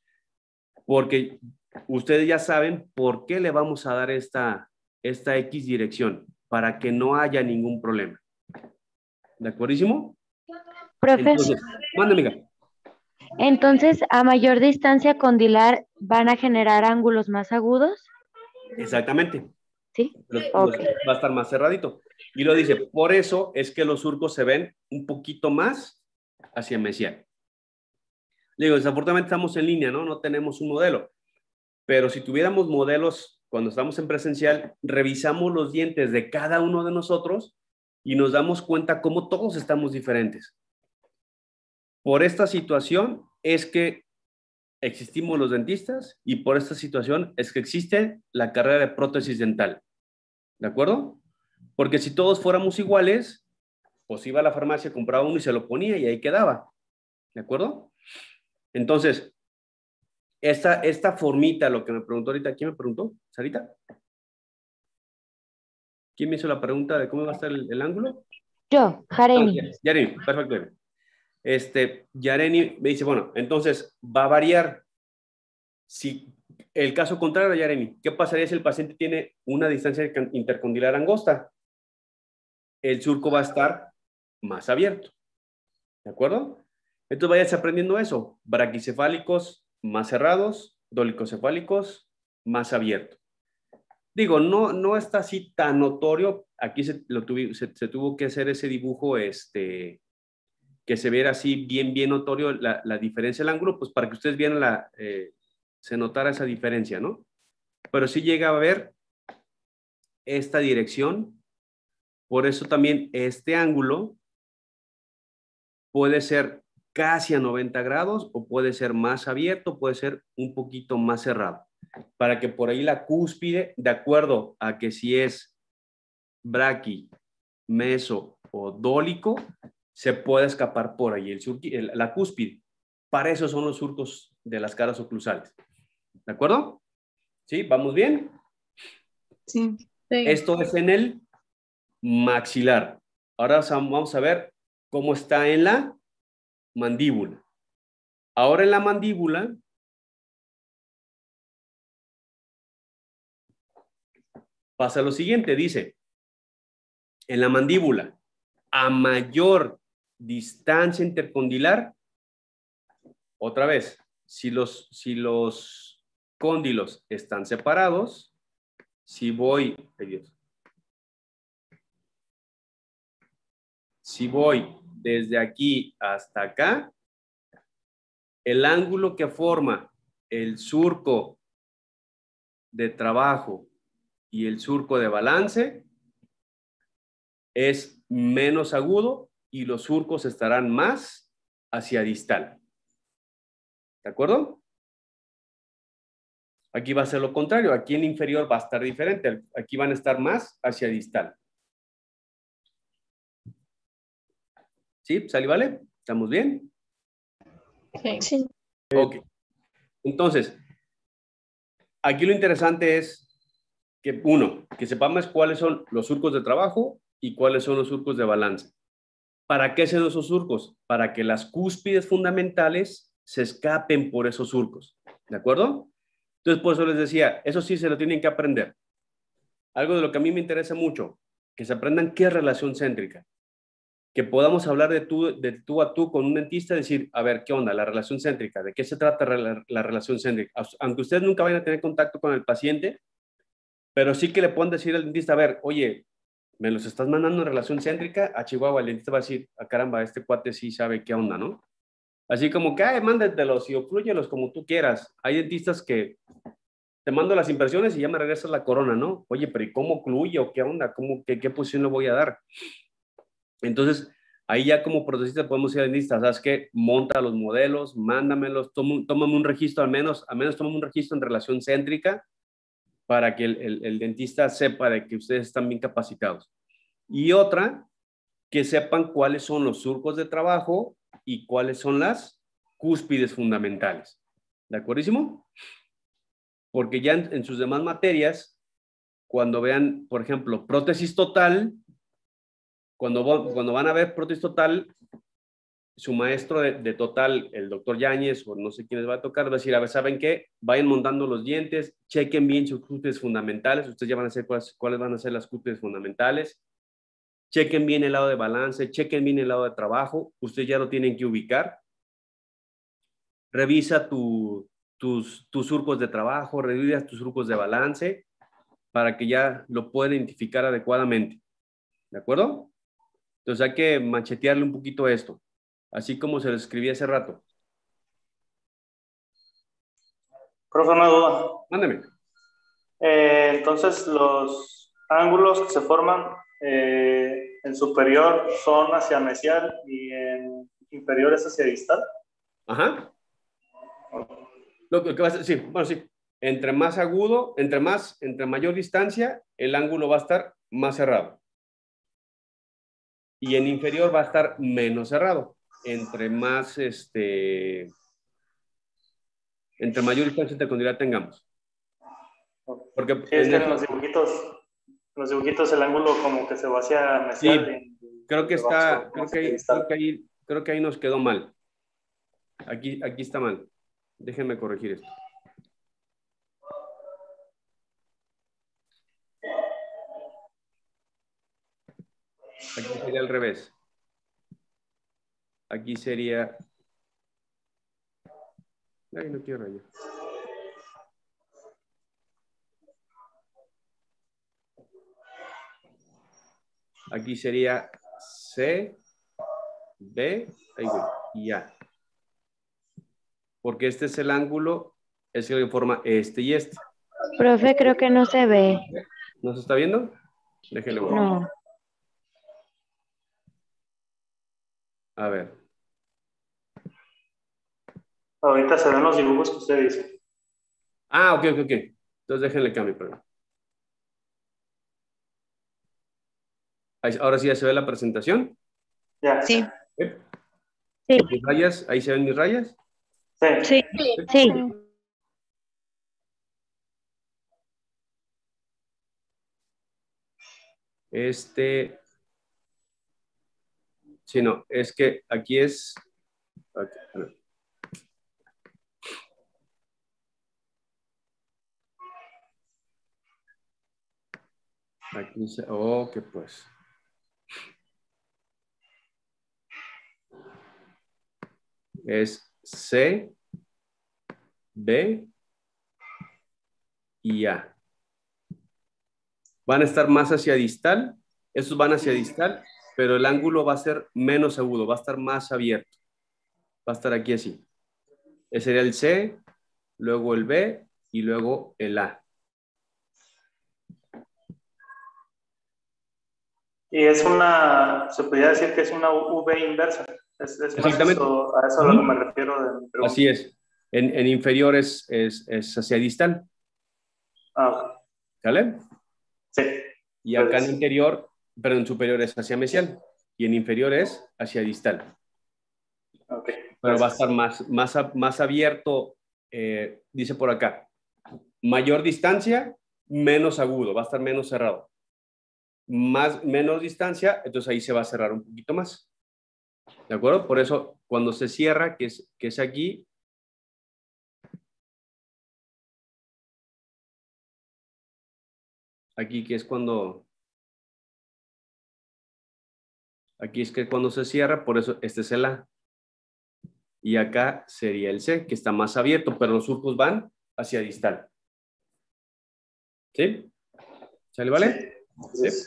Porque ustedes ya saben por qué le vamos a dar esta X dirección, para que no haya ningún problema. ¿De acuerdísimo? Profe, Entonces, mande, amiga. entonces a mayor distancia condilar van a generar ángulos más agudos, Exactamente. ¿sí? Va a estar más cerradito. Y lo dice, por eso es que los surcos se ven un poquito más hacia mesial. Digo, desafortunadamente estamos en línea, ¿no? No tenemos un modelo. Pero si tuviéramos modelos, cuando estamos en presencial, revisamos los dientes de cada uno de nosotros y nos damos cuenta cómo todos estamos diferentes. Por esta situación es que existimos los dentistas y por esta situación es que existe la carrera de prótesis dental. ¿De acuerdo? Porque si todos fuéramos iguales, pues iba a la farmacia, compraba uno y se lo ponía y ahí quedaba. ¿De acuerdo? Entonces, esta formita, lo que me preguntó ahorita, ¿quién me preguntó? ¿Sarita? ¿Quién me hizo la pregunta de cómo va a estar el ángulo? Yo, Jareni. Yareni, perfecto. Yareni me dice, bueno, entonces va a variar. Si el caso contrario, Yareni, ¿qué pasaría si el paciente tiene una distancia intercondilar angosta? El surco va a estar más abierto. ¿De acuerdo? Entonces vayas aprendiendo eso. Braquicefálicos más cerrados, dolicocefálicos más abiertos. Digo, no está así tan notorio. Aquí se tuvo que hacer ese dibujo que se viera así bien notorio la diferencia del ángulo, pues para que ustedes vieran se notara esa diferencia, ¿no? Pero sí llega a ver esta dirección. Por eso también este ángulo puede ser casi a 90 grados o puede ser más abierto, puede ser un poquito más cerrado. Para que por ahí la cúspide, de acuerdo a que si es braqui, meso o dólico, se puede escapar por ahí la cúspide. Para eso son los surcos de las caras oclusales. ¿De acuerdo? ¿Sí? ¿Vamos bien? Sí. Esto es en el maxilar. Ahora vamos a ver cómo está en la mandíbula. Ahora en la mandíbula pasa lo siguiente, dice, en la mandíbula, a mayor distancia intercondilar, otra vez, si los cóndilos están separados, si voy, ay Dios, si voy desde aquí hasta acá, el ángulo que forma el surco de trabajo y el surco de balance es menos agudo y los surcos estarán más hacia distal. ¿De acuerdo? Aquí va a ser lo contrario. Aquí en inferior va a estar diferente. Aquí van a estar más hacia distal. ¿Sí? ¿Sale, vale? ¿Estamos bien? Sí. Sí. Ok. Entonces, aquí lo interesante es que, uno, que sepamos cuáles son los surcos de trabajo y cuáles son los surcos de balance. ¿Para qué son esos surcos? Para que las cúspides fundamentales se escapen por esos surcos. ¿De acuerdo? Entonces, por eso les decía, eso sí se lo tienen que aprender. Algo de lo que a mí me interesa mucho, que se aprendan qué es relación céntrica. Que podamos hablar de tú a tú con un dentista y decir, a ver, ¿qué onda? La relación céntrica, ¿de qué se trata la relación céntrica? Aunque ustedes nunca vayan a tener contacto con el paciente, pero sí que le pueden decir al dentista, a ver, oye, me los estás mandando en relación céntrica a Chihuahua, el dentista va a decir, ah, caramba, este cuate sí sabe qué onda, ¿no? Así como que, mándatelos y oclúyelos como tú quieras. Hay dentistas que te mando las impresiones y ya me regresas la corona, ¿no? Oye, pero ¿y cómo ocluye o qué onda? ¿Qué posición le voy a dar? Entonces, ahí ya como protecista podemos ir al dentista, ¿sabes qué? Monta los modelos, mándamelos, tómame un registro, al menos tómame un registro en relación céntrica para que el dentista sepa de que ustedes están bien capacitados. Y otra, que sepan cuáles son los surcos de trabajo y cuáles son las cúspides fundamentales. ¿De acuerdísimo? Porque ya en sus demás materias, cuando vean, por ejemplo, prótesis total, cuando van a ver prótesis total, su maestro de total, el doctor Yáñez, o no sé quién les va a tocar, va a decir, a ver, ¿saben qué? Vayan montando los dientes, chequen bien sus cúspides fundamentales, ustedes ya van a saber cuáles van a ser las cúspides fundamentales, chequen bien el lado de balance, chequen bien el lado de trabajo, ustedes ya lo tienen que ubicar, revisa tus surcos de trabajo, revisa tus surcos de balance, para que ya lo puedan identificar adecuadamente, ¿de acuerdo? Entonces hay que machetearle un poquito esto, así como se lo escribí hace rato. Profe, una duda. Mándame. Entonces, los ángulos que se forman en superior son hacia mesial y en inferior es hacia distal. Ajá. Lo que va a ser, sí, bueno, sí. Entre más agudo, entre mayor distancia, el ángulo va a estar más cerrado. Y en inferior va a estar menos cerrado. Entre mayor distancia intercondilidad tengamos. Porque Sí, es que en los dibujitos el ángulo como que se va hacia mesial. Sí, creo que ahí nos quedó mal. Aquí está mal. Déjenme corregir esto. Aquí sería al revés. Aquí sería... Ay, no quiero rayar. Aquí sería C, B, ahí voy, y A. Porque este es el ángulo, es el que forma este y este. Profe, creo que no se ve. ¿No se está viendo? Déjenle ver. No. A ver. Ahorita se ven los dibujos que usted dice. Ah, ok. Entonces déjenle cambio, perdón. Ahora sí ya se ve la presentación. Ya. Sí. Sí. ¿Mis rayas? ¿Ahí se ven mis rayas? Sí. Sí. Sí, no, es que aquí es... Okay, no. Aquí ok, pues. Es C, B y A. Van a estar más hacia distal. Estos van hacia distal, pero el ángulo va a ser menos agudo, va a estar más abierto. Va a estar aquí así. Ese sería el C, luego el B y luego el A. Y es una, se podría decir que es una V inversa. Es más Exactamente. eso, a eso a lo que me refiero. De mi pregunta. Así es. En inferior es hacia distal. Ok. ¿Sale? Sí. Y acá Pues, en interior, pero en superior es hacia mesial. Y en inferior es hacia distal. ok. Pero va a Gracias. estar más abierto, dice por acá. Mayor distancia, menos agudo, va a estar menos cerrado. Menos distancia, entonces ahí se va a cerrar un poquito más. ¿De acuerdo? Por eso, cuando se cierra, que es aquí, aquí que es cuando, aquí es que cuando se cierra, por eso este es el A. Y acá sería el C, que está más abierto, pero los surcos van hacia distal. ¿Sí? ¿Sale, vale? Sí. ¿Sí?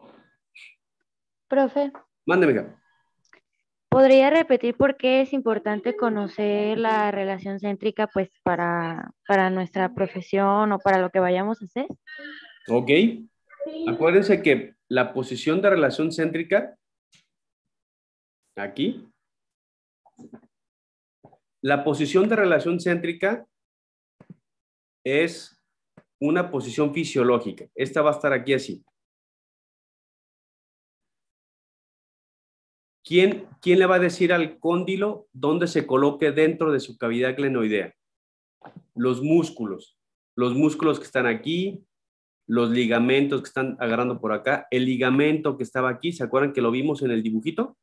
Profe, Mándeme acá. ¿podría repetir por qué es importante conocer la relación céntrica, pues, para nuestra profesión o para lo que vayamos a hacer? Ok. Acuérdense que la posición de relación céntrica, aquí, la posición de relación céntrica es una posición fisiológica. Esta va a estar aquí así. ¿Quién le va a decir al cóndilo dónde se coloque dentro de su cavidad glenoidea? Los músculos. Los músculos que están aquí, los ligamentos que están agarrando por acá, el ligamento que estaba aquí, ¿se acuerdan que lo vimos en el dibujito?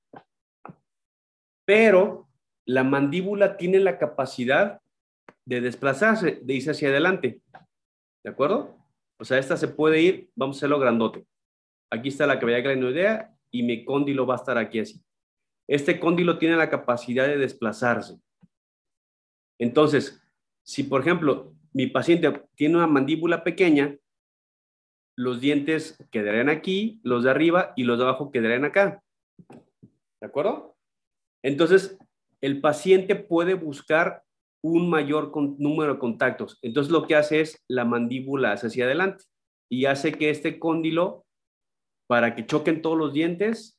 Pero la mandíbula tiene la capacidad de desplazarse, de irse hacia adelante. ¿De acuerdo? O sea, esta se puede ir, vamos a hacerlo grandote. Aquí está la cavidad glenoidea y mi cóndilo va a estar aquí así. Este cóndilo tiene la capacidad de desplazarse. Entonces, si por ejemplo mi paciente tiene una mandíbula pequeña, los dientes quedarían aquí, los de arriba y los de abajo quedarían acá. ¿De acuerdo? Entonces, el paciente puede buscar un mayor número de contactos. Entonces, lo que hace es la mandíbula hacia adelante y hace que este cóndilo, para que choquen todos los dientes,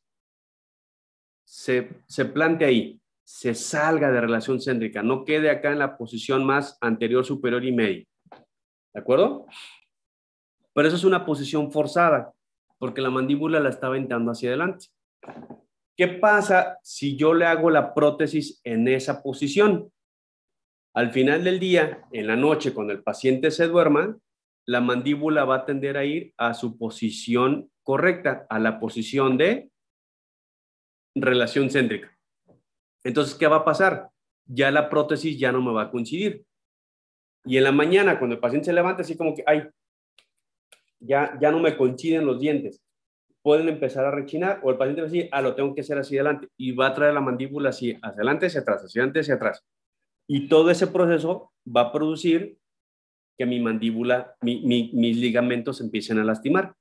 se plante ahí, se salga de relación céntrica, no quede acá en la posición más anterior, superior y media. ¿De acuerdo? Pero eso es una posición forzada, porque la mandíbula la está aventando hacia adelante. ¿Qué pasa si yo le hago la prótesis en esa posición? Al final del día, en la noche, cuando el paciente se duerma, la mandíbula va a tender a ir a su posición correcta, a la posición de relación céntrica. Entonces, ¿qué va a pasar? Ya la prótesis ya no me va a coincidir. Y en la mañana, cuando el paciente se levanta, así como que, ay, ya no me coinciden los dientes. Pueden empezar a rechinar o el paciente va a decir, lo tengo que hacer así adelante. Y va a traer la mandíbula así, hacia adelante, hacia atrás, hacia adelante, hacia atrás. Y todo ese proceso va a producir que mi mandíbula, mis ligamentos empiecen a lastimar.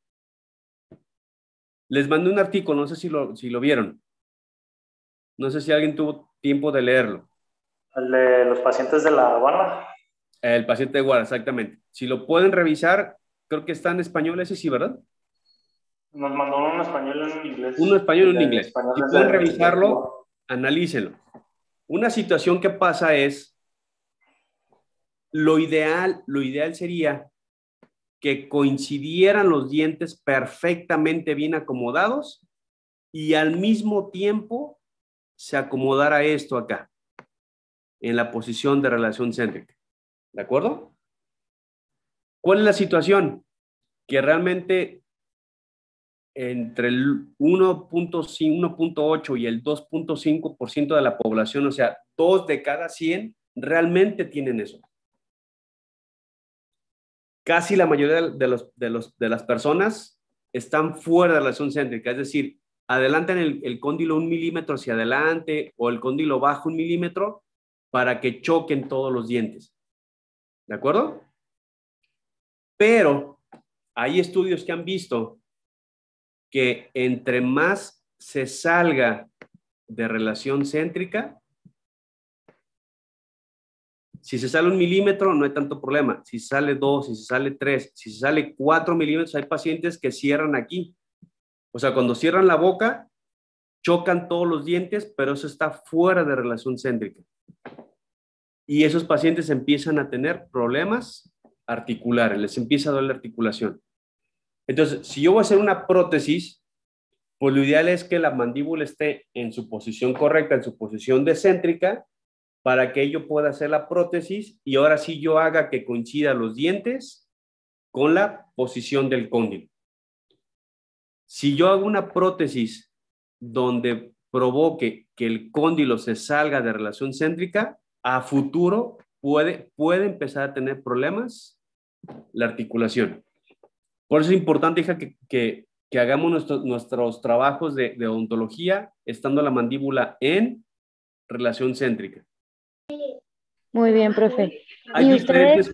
Les mandé un artículo, no sé si lo vieron. No sé si alguien tuvo tiempo de leerlo. El de los pacientes de la guarda. El paciente de guarda, exactamente. Si lo pueden revisar, creo que está en español ese sí, ¿verdad? Nos mandó uno en español y uno en inglés. Uno en español y uno en inglés. Si pueden revisarlo, Cuba. analícenlo. Una situación que pasa es, lo ideal sería que coincidieran los dientes perfectamente bien acomodados y al mismo tiempo se acomodara esto acá, en la posición de relación céntrica. ¿De acuerdo? ¿Cuál es la situación? Que realmente entre el 1.8 y el 2.5% de la población, o sea, 2 de cada 100, realmente tienen eso. Casi la mayoría de las personas están fuera de la relación céntrica, es decir, adelantan el cóndilo 1 milímetro hacia adelante o el cóndilo baja 1 milímetro para que choquen todos los dientes. ¿De acuerdo? Pero hay estudios que han visto que entre más se salga de relación céntrica, si se sale 1 milímetro no hay tanto problema. Si se sale 2, si se sale 3, si se sale 4 milímetros, hay pacientes que cierran aquí. O sea, cuando cierran la boca, chocan todos los dientes, pero eso está fuera de relación céntrica. Y esos pacientes empiezan a tener problemas articulares, les empieza a doler la articulación. Entonces, si yo voy a hacer una prótesis, pues lo ideal es que la mandíbula esté en su posición correcta, en su posición decéntrica, para que yo pueda hacer la prótesis y ahora sí yo haga que coincida los dientes con la posición del cóndilo. Si yo hago una prótesis donde provoque que el cóndilo se salga de relación céntrica, a futuro puede empezar a tener problemas la articulación. Por eso es importante, hija, que hagamos nuestros trabajos de odontología estando la mandíbula en relación céntrica. Muy bien, profe. Hay ¿Y ustedes?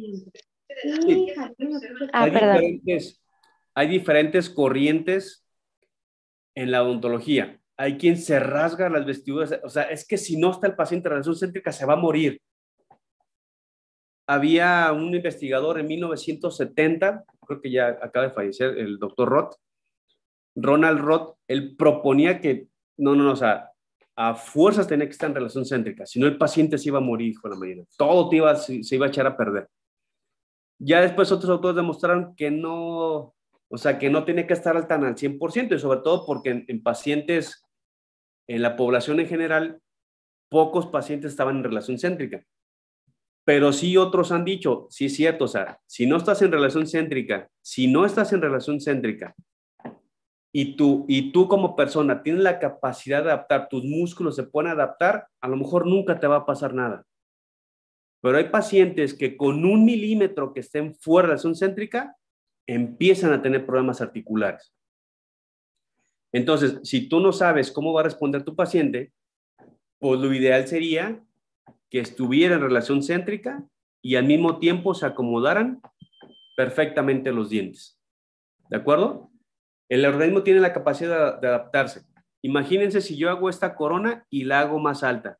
Hay diferentes corrientes en la odontología. Hay quien se rasga las vestiduras, o sea, es que si no está el paciente en relación céntrica se va a morir. Había un investigador en 1970, creo que ya acaba de fallecer, el doctor Roth, Ronald Roth, él proponía que, o sea, a fuerzas tenía que estar en relación céntrica, si no el paciente se iba a morir, hijo de la mañana. Todo se iba a echar a perder. Ya después otros autores demostraron que no, o sea, que no tiene que estar tan al 100%, y sobre todo porque en pacientes, en la población en general, pocos pacientes estaban en relación céntrica. Pero sí otros han dicho, sí es cierto, o sea, si no estás en relación céntrica, y tú como persona tienes la capacidad de adaptar, tus músculos se pueden adaptar, a lo mejor nunca te va a pasar nada. Pero hay pacientes que con 1 milímetro que estén fuera de relación céntrica, empiezan a tener problemas articulares. Entonces, si tú no sabes cómo va a responder tu paciente, pues lo ideal sería que estuviera en relación céntrica y al mismo tiempo se acomodaran perfectamente los dientes. ¿De acuerdo? El organismo tiene la capacidad de adaptarse. Imagínense si yo hago esta corona y la hago más alta.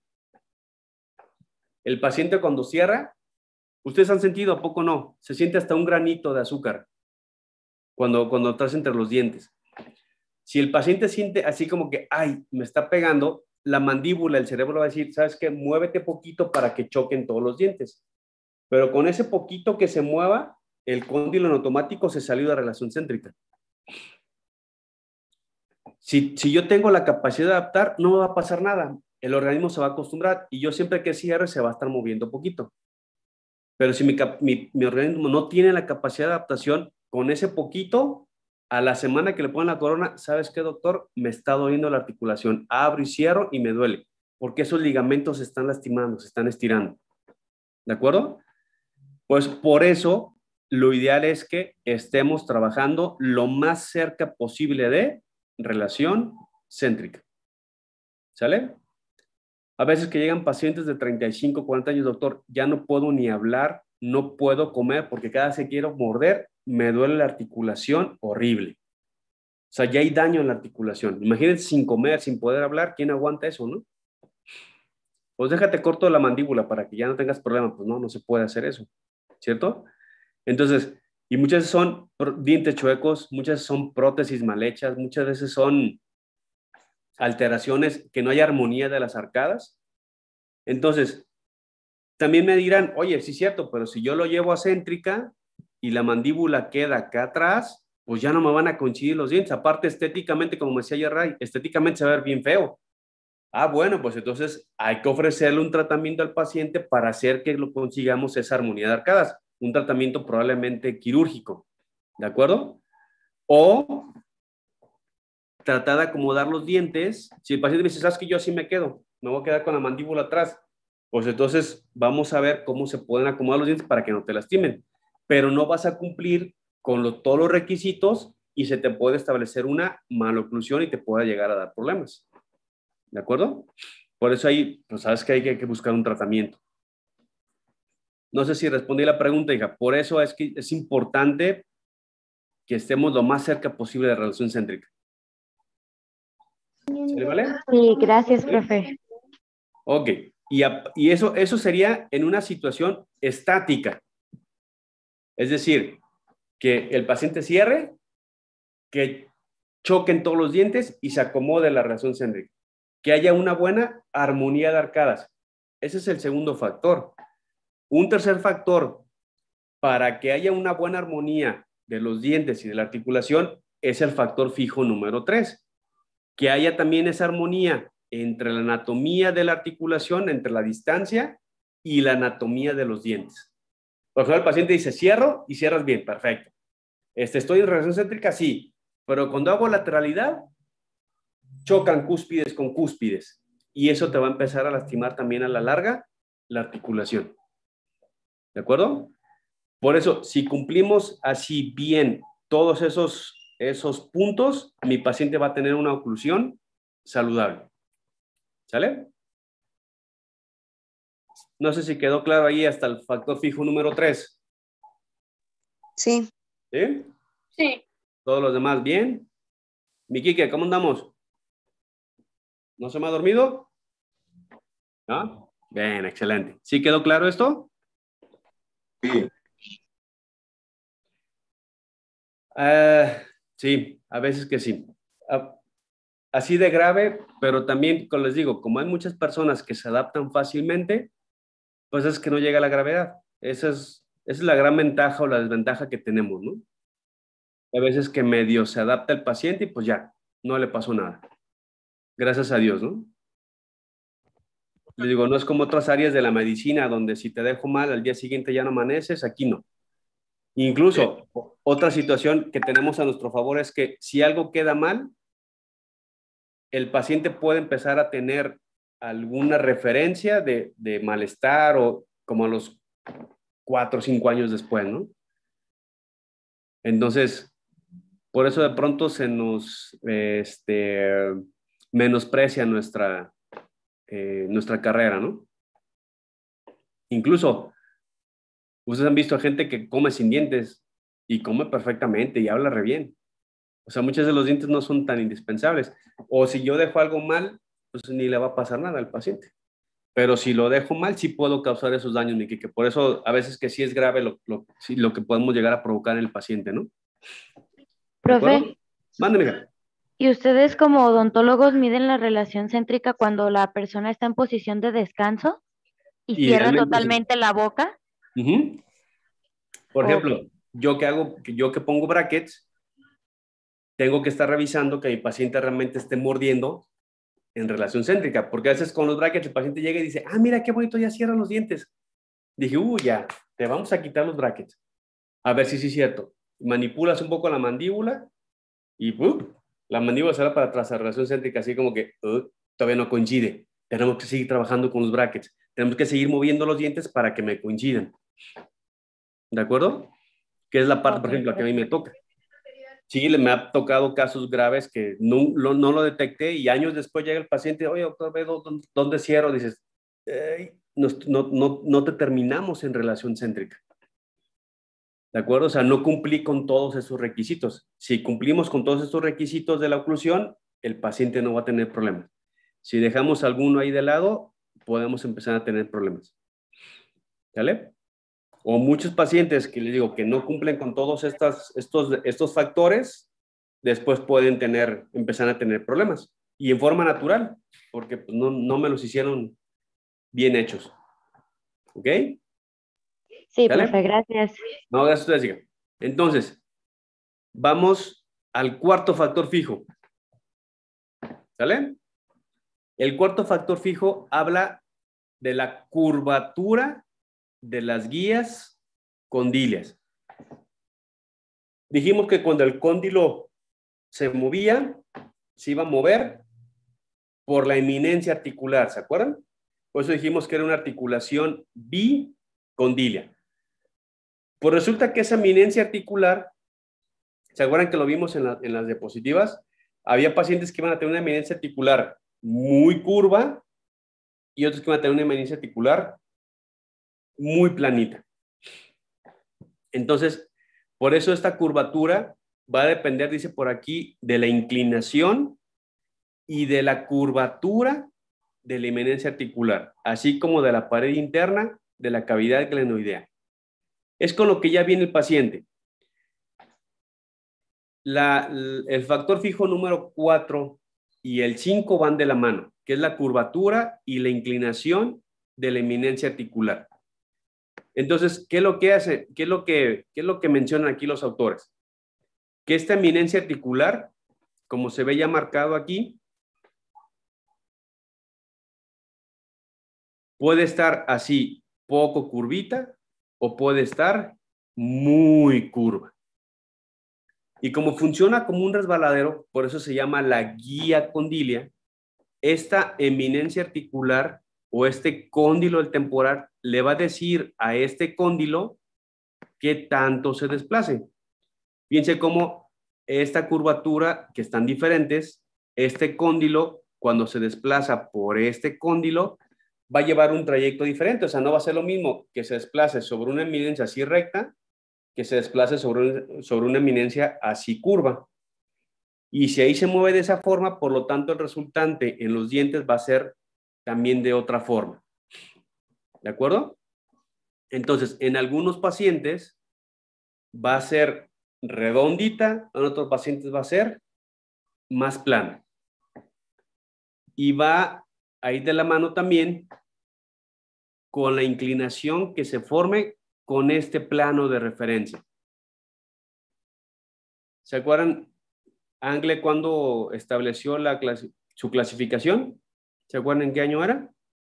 El paciente cuando cierra, ¿ustedes han sentido? ¿A poco no? Se siente hasta un granito de azúcar cuando estás entre los dientes. Si el paciente siente así como que, ay, me está pegando, la mandíbula, el cerebro va a decir, ¿sabes qué? Muévete poquito para que choquen todos los dientes. Pero con ese poquito que se mueva, el cóndilo en automático se salió de relación céntrica. Si yo tengo la capacidad de adaptar, no me va a pasar nada. El organismo se va a acostumbrar y yo siempre que cierre se va a estar moviendo poquito. Pero si mi organismo no tiene la capacidad de adaptación, con ese poquito, a la semana que le ponen la corona, ¿sabes qué, doctor? Me está doliendo la articulación. Abro y cierro y me duele, porque esos ligamentos se están lastimando, se están estirando. ¿De acuerdo? Pues por eso, lo ideal es que estemos trabajando lo más cerca posible de relación céntrica. ¿Sale? A veces que llegan pacientes de 35, 40 años, doctor, ya no puedo ni hablar, no puedo comer porque cada vez que quiero morder, me duele la articulación horrible. O sea, ya hay daño en la articulación. Imagínense sin comer, sin poder hablar, ¿quién aguanta eso, no? Pues déjate corto de la mandíbula para que ya no tengas problemas. Pues no se puede hacer eso, ¿cierto? Entonces, y muchas veces son dientes chuecos, muchas veces son prótesis mal hechas, muchas veces son alteraciones que no hay armonía de las arcadas. Entonces, también me dirán, oye, sí es cierto, pero si yo lo llevo a céntrica y la mandíbula queda acá atrás, pues ya no me van a coincidir los dientes. Aparte, estéticamente, como me decía Yerray, estéticamente se va a ver bien feo. Ah, bueno, pues entonces hay que ofrecerle un tratamiento al paciente para hacer que lo consigamos esa armonía de arcadas. Un tratamiento probablemente quirúrgico, ¿de acuerdo? O tratar de acomodar los dientes. Si el paciente me dice, ¿sabes que yo así me quedo? Me voy a quedar con la mandíbula atrás. Pues entonces vamos a ver cómo se pueden acomodar los dientes para que no te lastimen. Pero no vas a cumplir con todos los requisitos y se te puede establecer una maloclusión y te puede llegar a dar problemas. ¿De acuerdo? Por eso ahí, pues sabes que hay que buscar un tratamiento. No sé si respondí la pregunta, hija. Por eso es que es importante que estemos lo más cerca posible de la relación céntrica. ¿Sí, vale? Sí, gracias, profe. Ok. Y eso sería en una situación estática. Es decir, que el paciente cierre, que choquen todos los dientes y se acomode la relación céntrica. Que haya una buena armonía de arcadas. Ese es el segundo factor. Un tercer factor para que haya una buena armonía de los dientes y de la articulación es el factor fijo número 3. Que haya también esa armonía entre la anatomía de la articulación, entre la distancia y la anatomía de los dientes. Por ejemplo, el paciente dice, cierro y cierras bien, perfecto. Estoy en relación céntrica, sí, pero cuando hago lateralidad, chocan cúspides con cúspides y eso te va a empezar a lastimar también a la larga la articulación. ¿De acuerdo? Por eso, si cumplimos así bien todos esos puntos, mi paciente va a tener una oclusión saludable. ¿Sale? No sé si quedó claro ahí hasta el factor fijo número 3. Sí. ¿Sí? Sí. ¿Todos los demás bien? Mi Quique, ¿cómo andamos? ¿No se me ha dormido? ¿No? Bien, excelente. ¿Sí quedó claro esto? Sí. Sí, a veces que sí. Así de grave, pero también, como les digo, como hay muchas personas que se adaptan fácilmente, pues es que no llega a la gravedad. Esa es la gran ventaja o la desventaja que tenemos, ¿no? A veces que medio se adapta el paciente y pues ya, no le pasó nada. Gracias a Dios, ¿no? Les digo, no es como otras áreas de la medicina donde si te dejo mal al día siguiente ya no amaneces, aquí no. Incluso otra situación que tenemos a nuestro favor es que si algo queda mal, el paciente puede empezar a tener alguna referencia de malestar o como a los 4 o 5 años después, ¿no? Entonces, por eso de pronto se nos menosprecia nuestra carrera, ¿no? Incluso, ustedes han visto a gente que come sin dientes y come perfectamente y habla re bien. O sea, muchos de los dientes no son tan indispensables. O si yo dejo algo mal, pues ni le va a pasar nada al paciente. Pero si lo dejo mal, sí puedo causar esos daños, mi Quique. Por eso, a veces que sí es grave lo que podemos llegar a provocar en el paciente, ¿no? Profe, Mándeme, hija. ¿y ustedes como odontólogos miden la relación céntrica cuando la persona está en posición de descanso y cierra Idealmente, sí. totalmente la boca? Uh-huh. Por Ok. ejemplo, yo que pongo brackets, tengo que estar revisando que mi paciente realmente esté mordiendo en relación céntrica, porque a veces con los brackets el paciente llega y dice, ah, mira qué bonito, ya cierran los dientes. Dije, ya, te vamos a quitar los brackets. A ver si sí es cierto. Manipulas un poco la mandíbula y la mandíbula se va para atrás, la relación céntrica, así como que todavía no coincide. Tenemos que seguir trabajando con los brackets. Tenemos que seguir moviendo los dientes para que me coincidan. ¿De acuerdo? Que es la parte, por ejemplo, que a mí me toca. Sí, me ha tocado casos graves que no lo detecté y años después llega el paciente, oye, doctor, ve dónde cierro. Dices, no te terminamos en relación céntrica. ¿De acuerdo? O sea, no cumplí con todos esos requisitos. Si cumplimos con todos estos requisitos de la oclusión, el paciente no va a tener problemas. Si dejamos alguno ahí de lado, podemos empezar a tener problemas. ¿Vale? O muchos pacientes que les digo que no cumplen con todos estos factores, después pueden empezar a tener problemas. Y en forma natural, porque pues, no me los hicieron bien hechos. ¿Ok? Sí, ¿Sale? profe, gracias. No, gracias a ustedes, diga. Entonces, vamos al cuarto factor fijo. ¿Sale? El cuarto factor fijo habla de la curvatura de las guías condilias. Dijimos que cuando el cóndilo se movía, se iba a mover por la eminencia articular, ¿se acuerdan? Por eso dijimos que era una articulación bicondilia. Pues resulta que esa eminencia articular, ¿Se acuerdan que lo vimos en las diapositivas? Había pacientes que iban a tener una eminencia articular muy curva y otros que iban a tener una eminencia articular muy planita. Entonces, por eso esta curvatura va a depender, dice por aquí, de la inclinación y de la curvatura de la eminencia articular, así como de la pared interna de la cavidad glenoidea. Es con lo que ya viene el paciente. El factor fijo número 4 y el 5 van de la mano, que es la curvatura y la inclinación de la eminencia articular. Entonces, ¿qué es lo que hace? ¿Qué es lo que mencionan aquí los autores? Que esta eminencia articular, como se ve ya marcado aquí, puede estar así, poco curvita, o puede estar muy curva. Y como funciona como un resbaladero, por eso se llama la guía condilia, esta eminencia articular o este cóndilo del temporal le va a decir a este cóndilo qué tanto se desplace. Fíjense cómo esta curvatura, que están diferentes, este cóndilo, cuando se desplaza por este cóndilo, va a llevar un trayecto diferente. O sea, no va a ser lo mismo que se desplace sobre una eminencia así recta que se desplace sobre una eminencia así curva. Y si ahí se mueve de esa forma, por lo tanto, el resultante en los dientes va a ser también de otra forma. ¿De acuerdo? Entonces, en algunos pacientes va a ser redondita, en otros pacientes va a ser más plana. Y va a ir de la mano también con la inclinación que se forme con este plano de referencia. ¿Se acuerdan Angle cuando estableció su clasificación? ¿Se acuerdan en qué año era?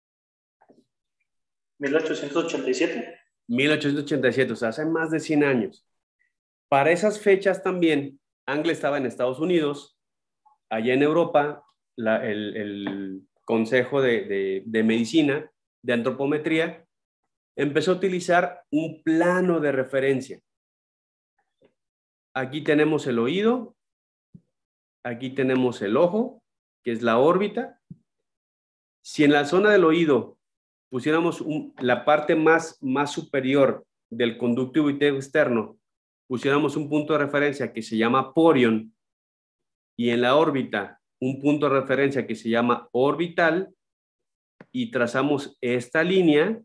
1887. 1887, o sea, hace más de 100 años. Para esas fechas también, Angle estaba en Estados Unidos, allá en Europa, el Consejo de Medicina, de Antropometría, empezó a utilizar un plano de referencia. Aquí tenemos el oído, aquí tenemos el ojo, que es la órbita. Si en la zona del oído pusiéramos la parte más superior del conducto auditivo externo, pusiéramos un punto de referencia que se llama porion, y en la órbita un punto de referencia que se llama orbital, y trazamos esta línea,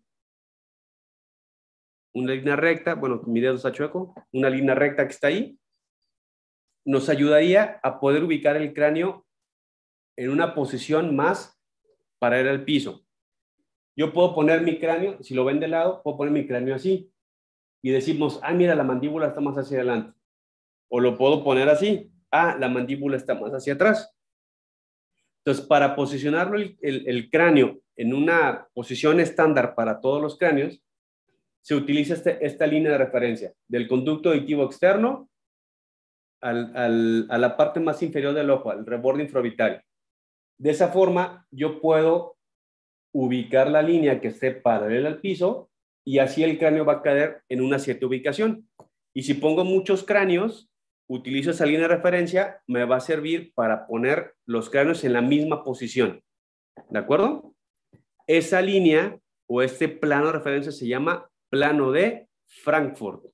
una línea recta, bueno, mi dedo está chueco, una línea recta que está ahí, nos ayudaría a poder ubicar el cráneo en una posición más para ir al piso. Yo puedo poner mi cráneo, si lo ven de lado, puedo poner mi cráneo así y decimos, ah, mira, la mandíbula está más hacia adelante. O lo puedo poner así, ah, la mandíbula está más hacia atrás. Entonces, para posicionarlo el cráneo en una posición estándar para todos los cráneos, se utiliza esta línea de referencia del conducto auditivo externo a la parte más inferior del ojo, al reborde infraorbitario. De esa forma, yo puedo ubicar la línea que esté paralela al piso y así el cráneo va a caer en una cierta ubicación. Y si pongo muchos cráneos, utilizo esa línea de referencia, me va a servir para poner los cráneos en la misma posición. ¿De acuerdo? Esa línea o este plano de referencia se llama plano de Frankfurt.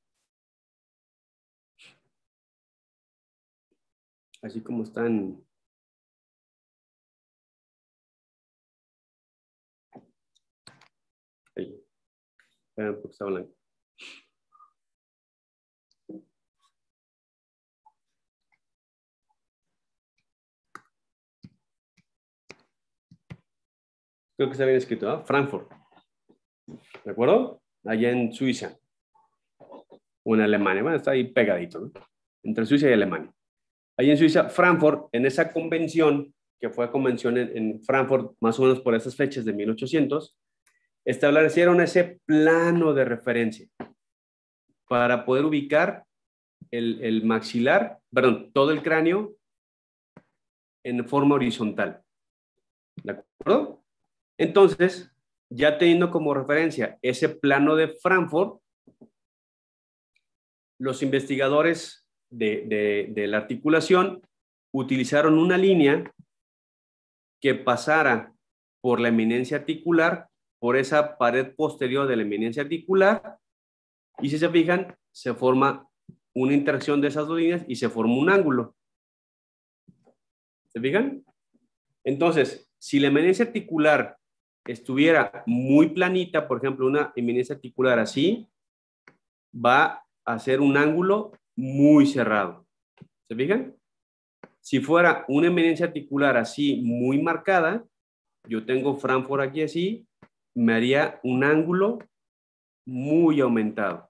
Así como están. Ahí. Esperen, porque está blanco. Creo que está bien escrito, ¿no? Frankfurt. ¿De acuerdo? Allá en Suiza. O en Alemania. Bueno, está ahí pegadito, ¿no? Entre Suiza y Alemania. Allí en Suiza, Frankfurt, en esa convención, que fue convención en Frankfurt, más o menos por esas fechas de 1800, establecieron ese plano de referencia para poder ubicar el maxilar, perdón, todo el cráneo en forma horizontal. ¿De acuerdo? Entonces, ya teniendo como referencia ese plano de Frankfurt, los investigadores de la articulación, utilizaron una línea que pasara por la eminencia articular, por esa pared posterior de la eminencia articular, y si se fijan, se forma una interacción de esas dos líneas y se forma un ángulo. ¿Se fijan? Entonces, si la eminencia articular estuviera muy planita, por ejemplo, una eminencia articular así, va a ser un ángulo muy cerrado. ¿Se fijan? Si fuera una eminencia articular así muy marcada, yo tengo Frankfurt aquí así, me haría un ángulo muy aumentado.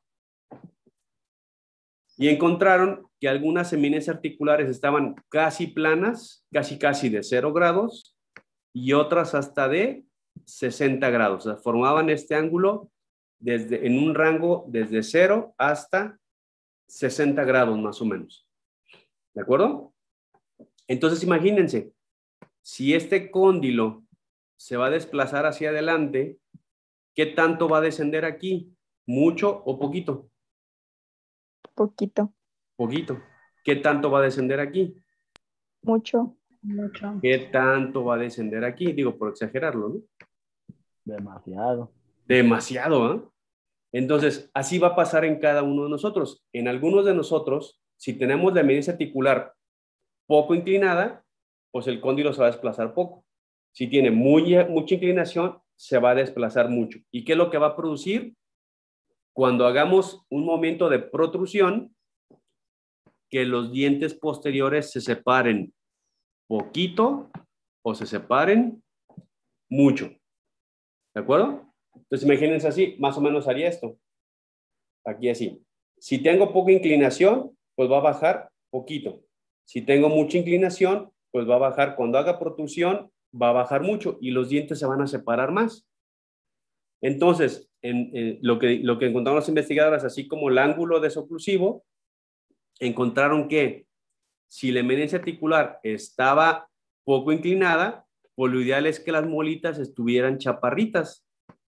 Y encontraron que algunas eminencias articulares estaban casi planas, casi de 0 grados, y otras hasta de 60 grados. O sea, formaban este ángulo en un rango desde 0 hasta 60 grados más o menos. ¿De acuerdo? Entonces imagínense, si este cóndilo se va a desplazar hacia adelante, ¿qué tanto va a descender aquí? ¿Mucho o poquito? Poquito. Poquito. ¿Qué tanto va a descender aquí? Mucho. Mucho. ¿Qué tanto va a descender aquí? Digo, por exagerarlo, ¿no? Demasiado. Demasiado, ¿eh? Entonces, así va a pasar en cada uno de nosotros. En algunos de nosotros, si tenemos la eminencia articular poco inclinada, pues el cóndilo se va a desplazar poco. Si tiene mucha inclinación, se va a desplazar mucho. ¿Y qué es lo que va a producir? Cuando hagamos un momento de protrusión, que los dientes posteriores se separen poquito o se separen mucho. ¿De acuerdo? Entonces, imagínense así, más o menos haría esto. Aquí así. Si tengo poca inclinación, pues va a bajar poquito. Si tengo mucha inclinación, pues va a bajar. Cuando haga protrusión, va a bajar mucho y los dientes se van a separar más. Entonces, lo que encontraron los investigadores, así como el ángulo desoclusivo, encontraron que si la eminencia articular estaba poco inclinada, pues lo ideal es que las molitas estuvieran chaparritas,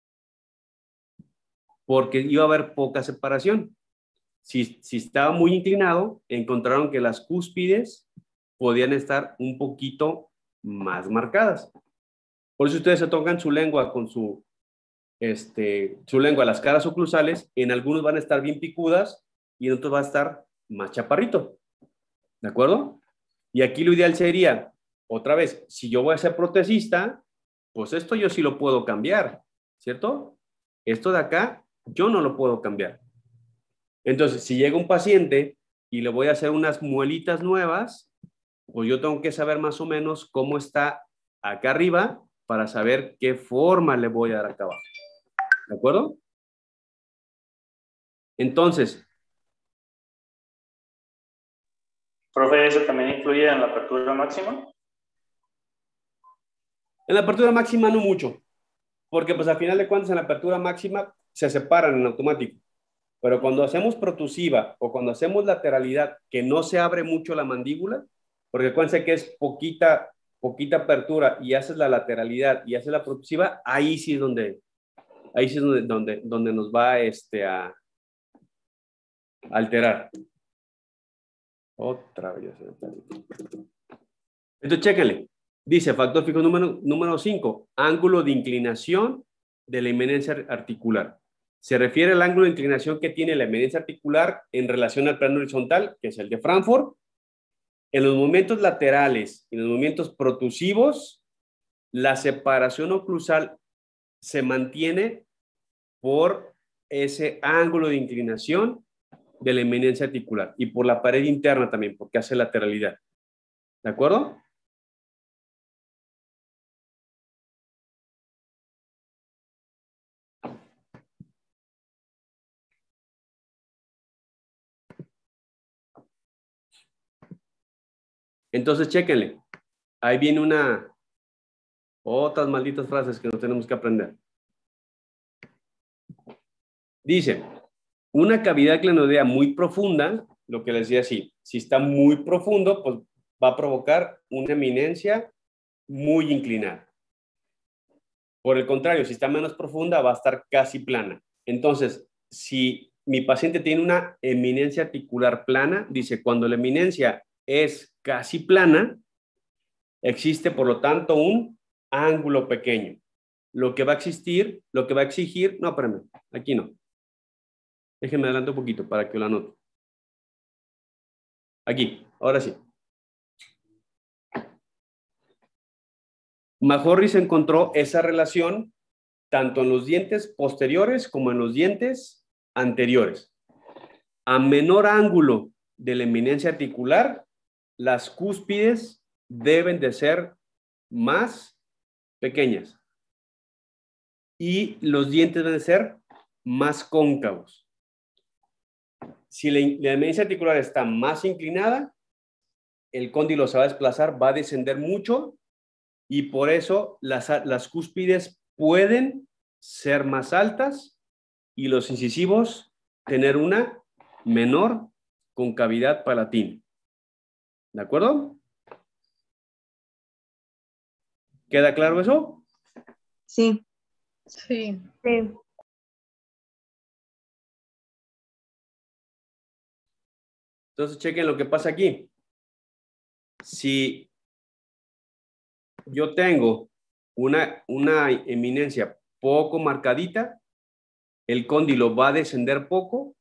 porque iba a haber poca separación. Si estaba muy inclinado, encontraron que las cúspides podían estar un poquito más marcadas. Por eso ustedes se tocan su lengua con su lengua, las caras oclusales, en algunos van a estar bien picudas y en otros va a estar más chaparrito. ¿De acuerdo? Y aquí lo ideal sería, otra vez, si yo voy a ser protesista, pues esto yo sí lo puedo cambiar, ¿cierto? Esto de acá, yo no lo puedo cambiar. Entonces, si llega un paciente y le voy a hacer unas muelitas nuevas, pues yo tengo que saber más o menos cómo está acá arriba para saber qué forma le voy a dar acá abajo. ¿De acuerdo? Entonces, Profe, ¿eso también influye en la apertura máxima? en la apertura máxima no mucho, porque pues al final de cuentas en la apertura máxima se separan en automático. Pero cuando hacemos protrusiva o cuando hacemos lateralidad, que no se abre mucho la mandíbula, porque acuérdense que es poquita apertura y haces la lateralidad y haces la protrusiva, ahí sí es donde nos va a alterar. Otra vez. Entonces, chéquenle. Dice, factor fijo número 5, ángulo de inclinación de la eminencia articular. Se refiere al ángulo de inclinación que tiene la eminencia articular en relación al plano horizontal, que es el de Frankfurt. En los movimientos laterales y en los movimientos protrusivos, la separación oclusal se mantiene por ese ángulo de inclinación de la eminencia articular y por la pared interna también, porque hace lateralidad. ¿De acuerdo? Entonces, chéquenle. Ahí viene otras malditas frases que nos tenemos que aprender. Dice, una cavidad clenodea muy profunda, lo que les decía así, si está muy profundo, pues va a provocar una eminencia muy inclinada. Por el contrario, si está menos profunda, va a estar casi plana. Entonces, si mi paciente tiene una eminencia articular plana. Dice, cuando la eminencia es casi plana, existe, por lo tanto, un ángulo pequeño. Lo que va a exigir, no, espérame, aquí no. Déjenme adelantar un poquito para que lo anote. Aquí, ahora sí. Majorris encontró esa relación tanto en los dientes posteriores como en los dientes anteriores. A menor ángulo de la eminencia articular, las cúspides deben de ser más pequeñas y los dientes deben de ser más cóncavos. Si la eminencia articular está más inclinada, el cóndilo se va a desplazar, va a descender mucho y por eso las cúspides pueden ser más altas y los incisivos tener una menor concavidad palatina. ¿De acuerdo? ¿Queda claro eso? Sí. Sí. Sí. Entonces, chequen lo que pasa aquí. Si yo tengo una eminencia poco marcadita, el cóndilo va a descender poco,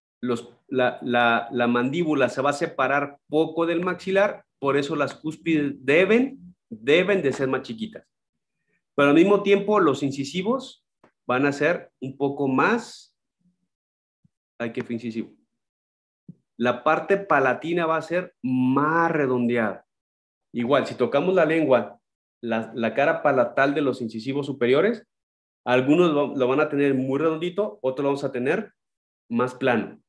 la mandíbula se va a separar poco del maxilar, por eso las cúspides deben de ser más chiquitas. Pero al mismo tiempo, los incisivos van a ser un poco más. Ay, qué fue incisivo. La parte palatina va a ser más redondeada. Igual, si tocamos la lengua, la cara palatal de los incisivos superiores, algunos lo van a tener muy redondito, otros lo vamos a tener más plano.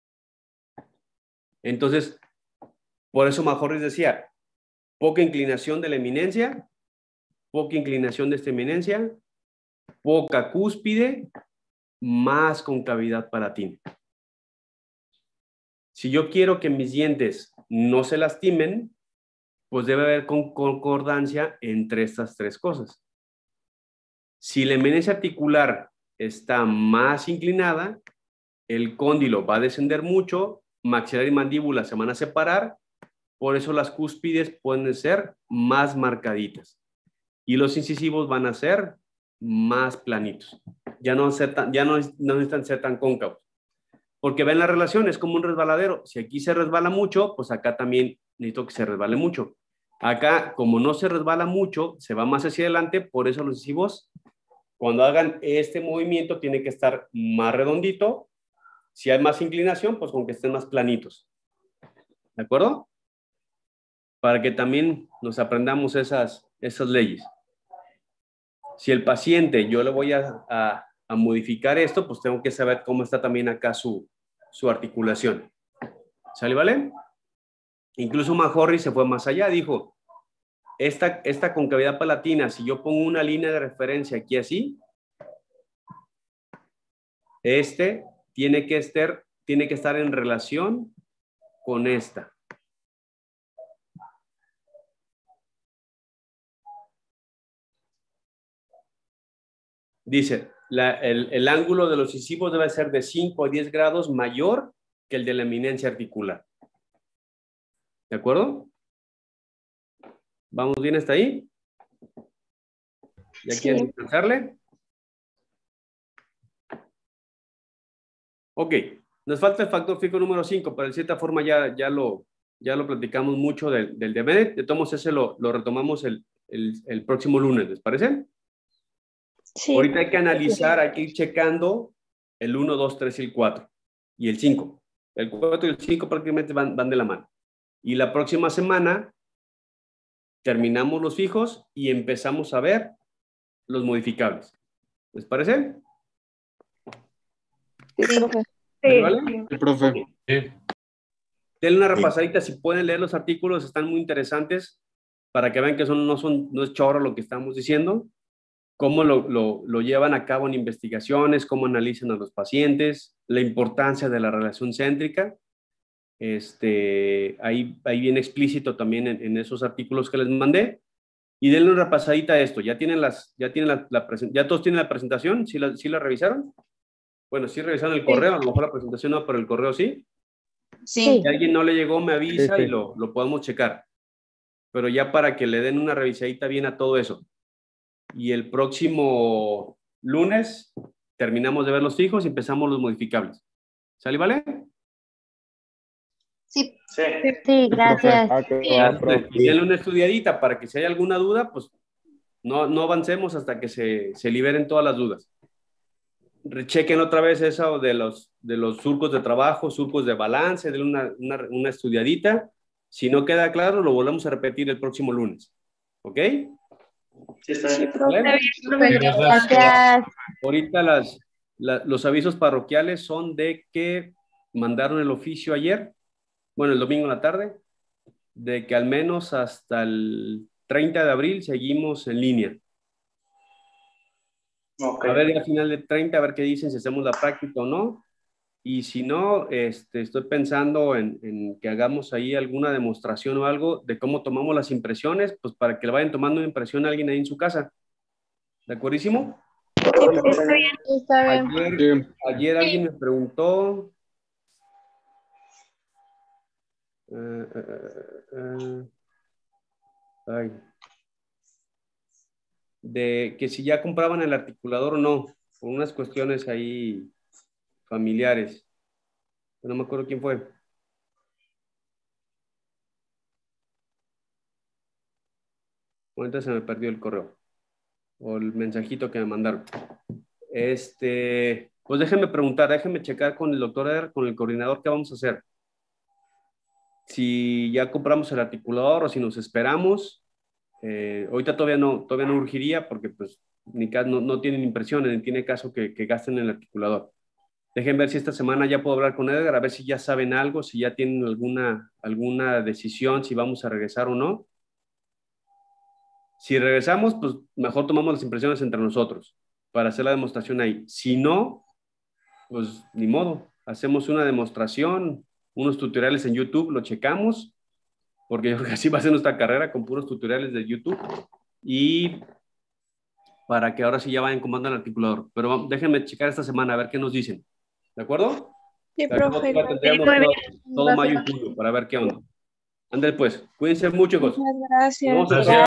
Entonces, por eso Majorris decía, poca inclinación de la eminencia, poca inclinación de esta eminencia, poca cúspide, más concavidad palatina. Si yo quiero que mis dientes no se lastimen, pues debe haber concordancia entre estas tres cosas. Si la eminencia articular está más inclinada, el cóndilo va a descender mucho, maxilar y mandíbula se van a separar, por eso las cúspides pueden ser más marcaditas y los incisivos van a ser más planitos. Ya no necesitan ser tan cóncavos. Porque ven la relación, es como un resbaladero. Si aquí se resbala mucho, pues acá también necesito que se resbale mucho. Acá, como no se resbala mucho, se va más hacia adelante, por eso los incisivos, cuando hagan este movimiento, tiene que estar más redondito. Si hay más inclinación, pues con que estén más planitos. ¿De acuerdo? Para que también nos aprendamos esas leyes. Si el paciente, yo le voy a modificar esto, pues tengo que saber cómo está también acá su articulación. ¿Sale, vale? Incluso Majorris se fue más allá, dijo, esta concavidad palatina, si yo pongo una línea de referencia aquí así, tiene que estar en relación con esta. Dice, el ángulo de los incisivos debe ser de 5 a 10 grados mayor que el de la eminencia articular. ¿De acuerdo? ¿Vamos bien hasta ahí? ¿Ya quieren descansarle? Ok, nos falta el factor fijo número 5, pero de cierta forma ya lo platicamos mucho del DMD. De todos modos, ese lo retomamos el próximo lunes, ¿les parece? Sí. Ahorita hay que analizar, hay que ir checando el 1, 2, 3 y el 4 y el 5. El 4 y el 5 prácticamente van de la mano. Y la próxima semana terminamos los fijos y empezamos a ver los modificables. ¿Les parece? Sí, profe. Sí, ¿vale? Sí, profe. Sí. Denle una repasadita, si pueden leer los artículos, están muy interesantes para que vean que no es chorro lo que estamos diciendo, cómo lo llevan a cabo en investigaciones, cómo analizan a los pacientes, la importancia de la relación céntrica. Ahí viene explícito también en esos artículos que les mandé. Y denle una repasadita a esto. ¿Ya todos tienen la presentación? ¿Sí la revisaron? Bueno, sí revisaron el correo, a lo mejor la presentación no, pero el correo sí. Sí. Si a alguien no le llegó, me avisa Sí, sí. y lo podemos checar. Pero ya para que le den una revisadita bien a todo eso. Y el próximo lunes terminamos de ver los fijos y empezamos los modificables. ¿Sale, vale? Sí. Sí. Sí, gracias. Ah, qué va, profe. Y denle una estudiadita para que si hay alguna duda, pues no avancemos hasta que se liberen todas las dudas. Rechequen otra vez eso de los surcos de trabajo, surcos de balance, denle una estudiadita. Si no queda claro, lo volvemos a repetir el próximo lunes. ¿Ok? Sí, está bien. ¿Vale? Gracias. Ahorita los avisos parroquiales son de que mandaron el oficio ayer, bueno, el domingo en la tarde, de que al menos hasta el 30 de abril seguimos en línea. Ok. A ver, al final del 30, a ver qué dicen, si hacemos la práctica o no. Y si no, estoy pensando en que hagamos ahí alguna demostración o algo de cómo tomamos las impresiones, pues para que le vayan tomando una impresión a alguien ahí en su casa. ¿De acuerdísimo? Está bien. Ayer alguien me preguntó... ay, de que si ya compraban el articulador o no, por unas cuestiones ahí familiares. No me acuerdo quién fue. Ahorita se me perdió el correo o el mensajito que me mandaron. Pues déjenme preguntar, déjenme checar con el doctor Eder, con el coordinador, qué vamos a hacer. Si ya compramos el articulador o si nos esperamos. Ahorita todavía no urgiría porque pues no tienen impresiones, ni tiene caso que gasten el articulador. Dejen ver si esta semana ya puedo hablar con Edgar, a ver si ya saben algo, si ya tienen alguna decisión, si vamos a regresar o no. Si regresamos, pues mejor tomamos las impresiones entre nosotros para hacer la demostración ahí. Si no, pues ni modo, hacemos una demostración, unos tutoriales en YouTube, lo checamos, porque yo creo que así va a ser nuestra carrera con puros tutoriales de YouTube. Y para que ahora sí ya vayan comando el articulador. Pero déjenme checar esta semana a ver qué nos dicen. ¿De acuerdo? Sí, Ya que profe. tendríamos todo mayo y junio para ver qué onda. Ándale pues, cuídense mucho, chicos. Muchas gracias. Nos vemos.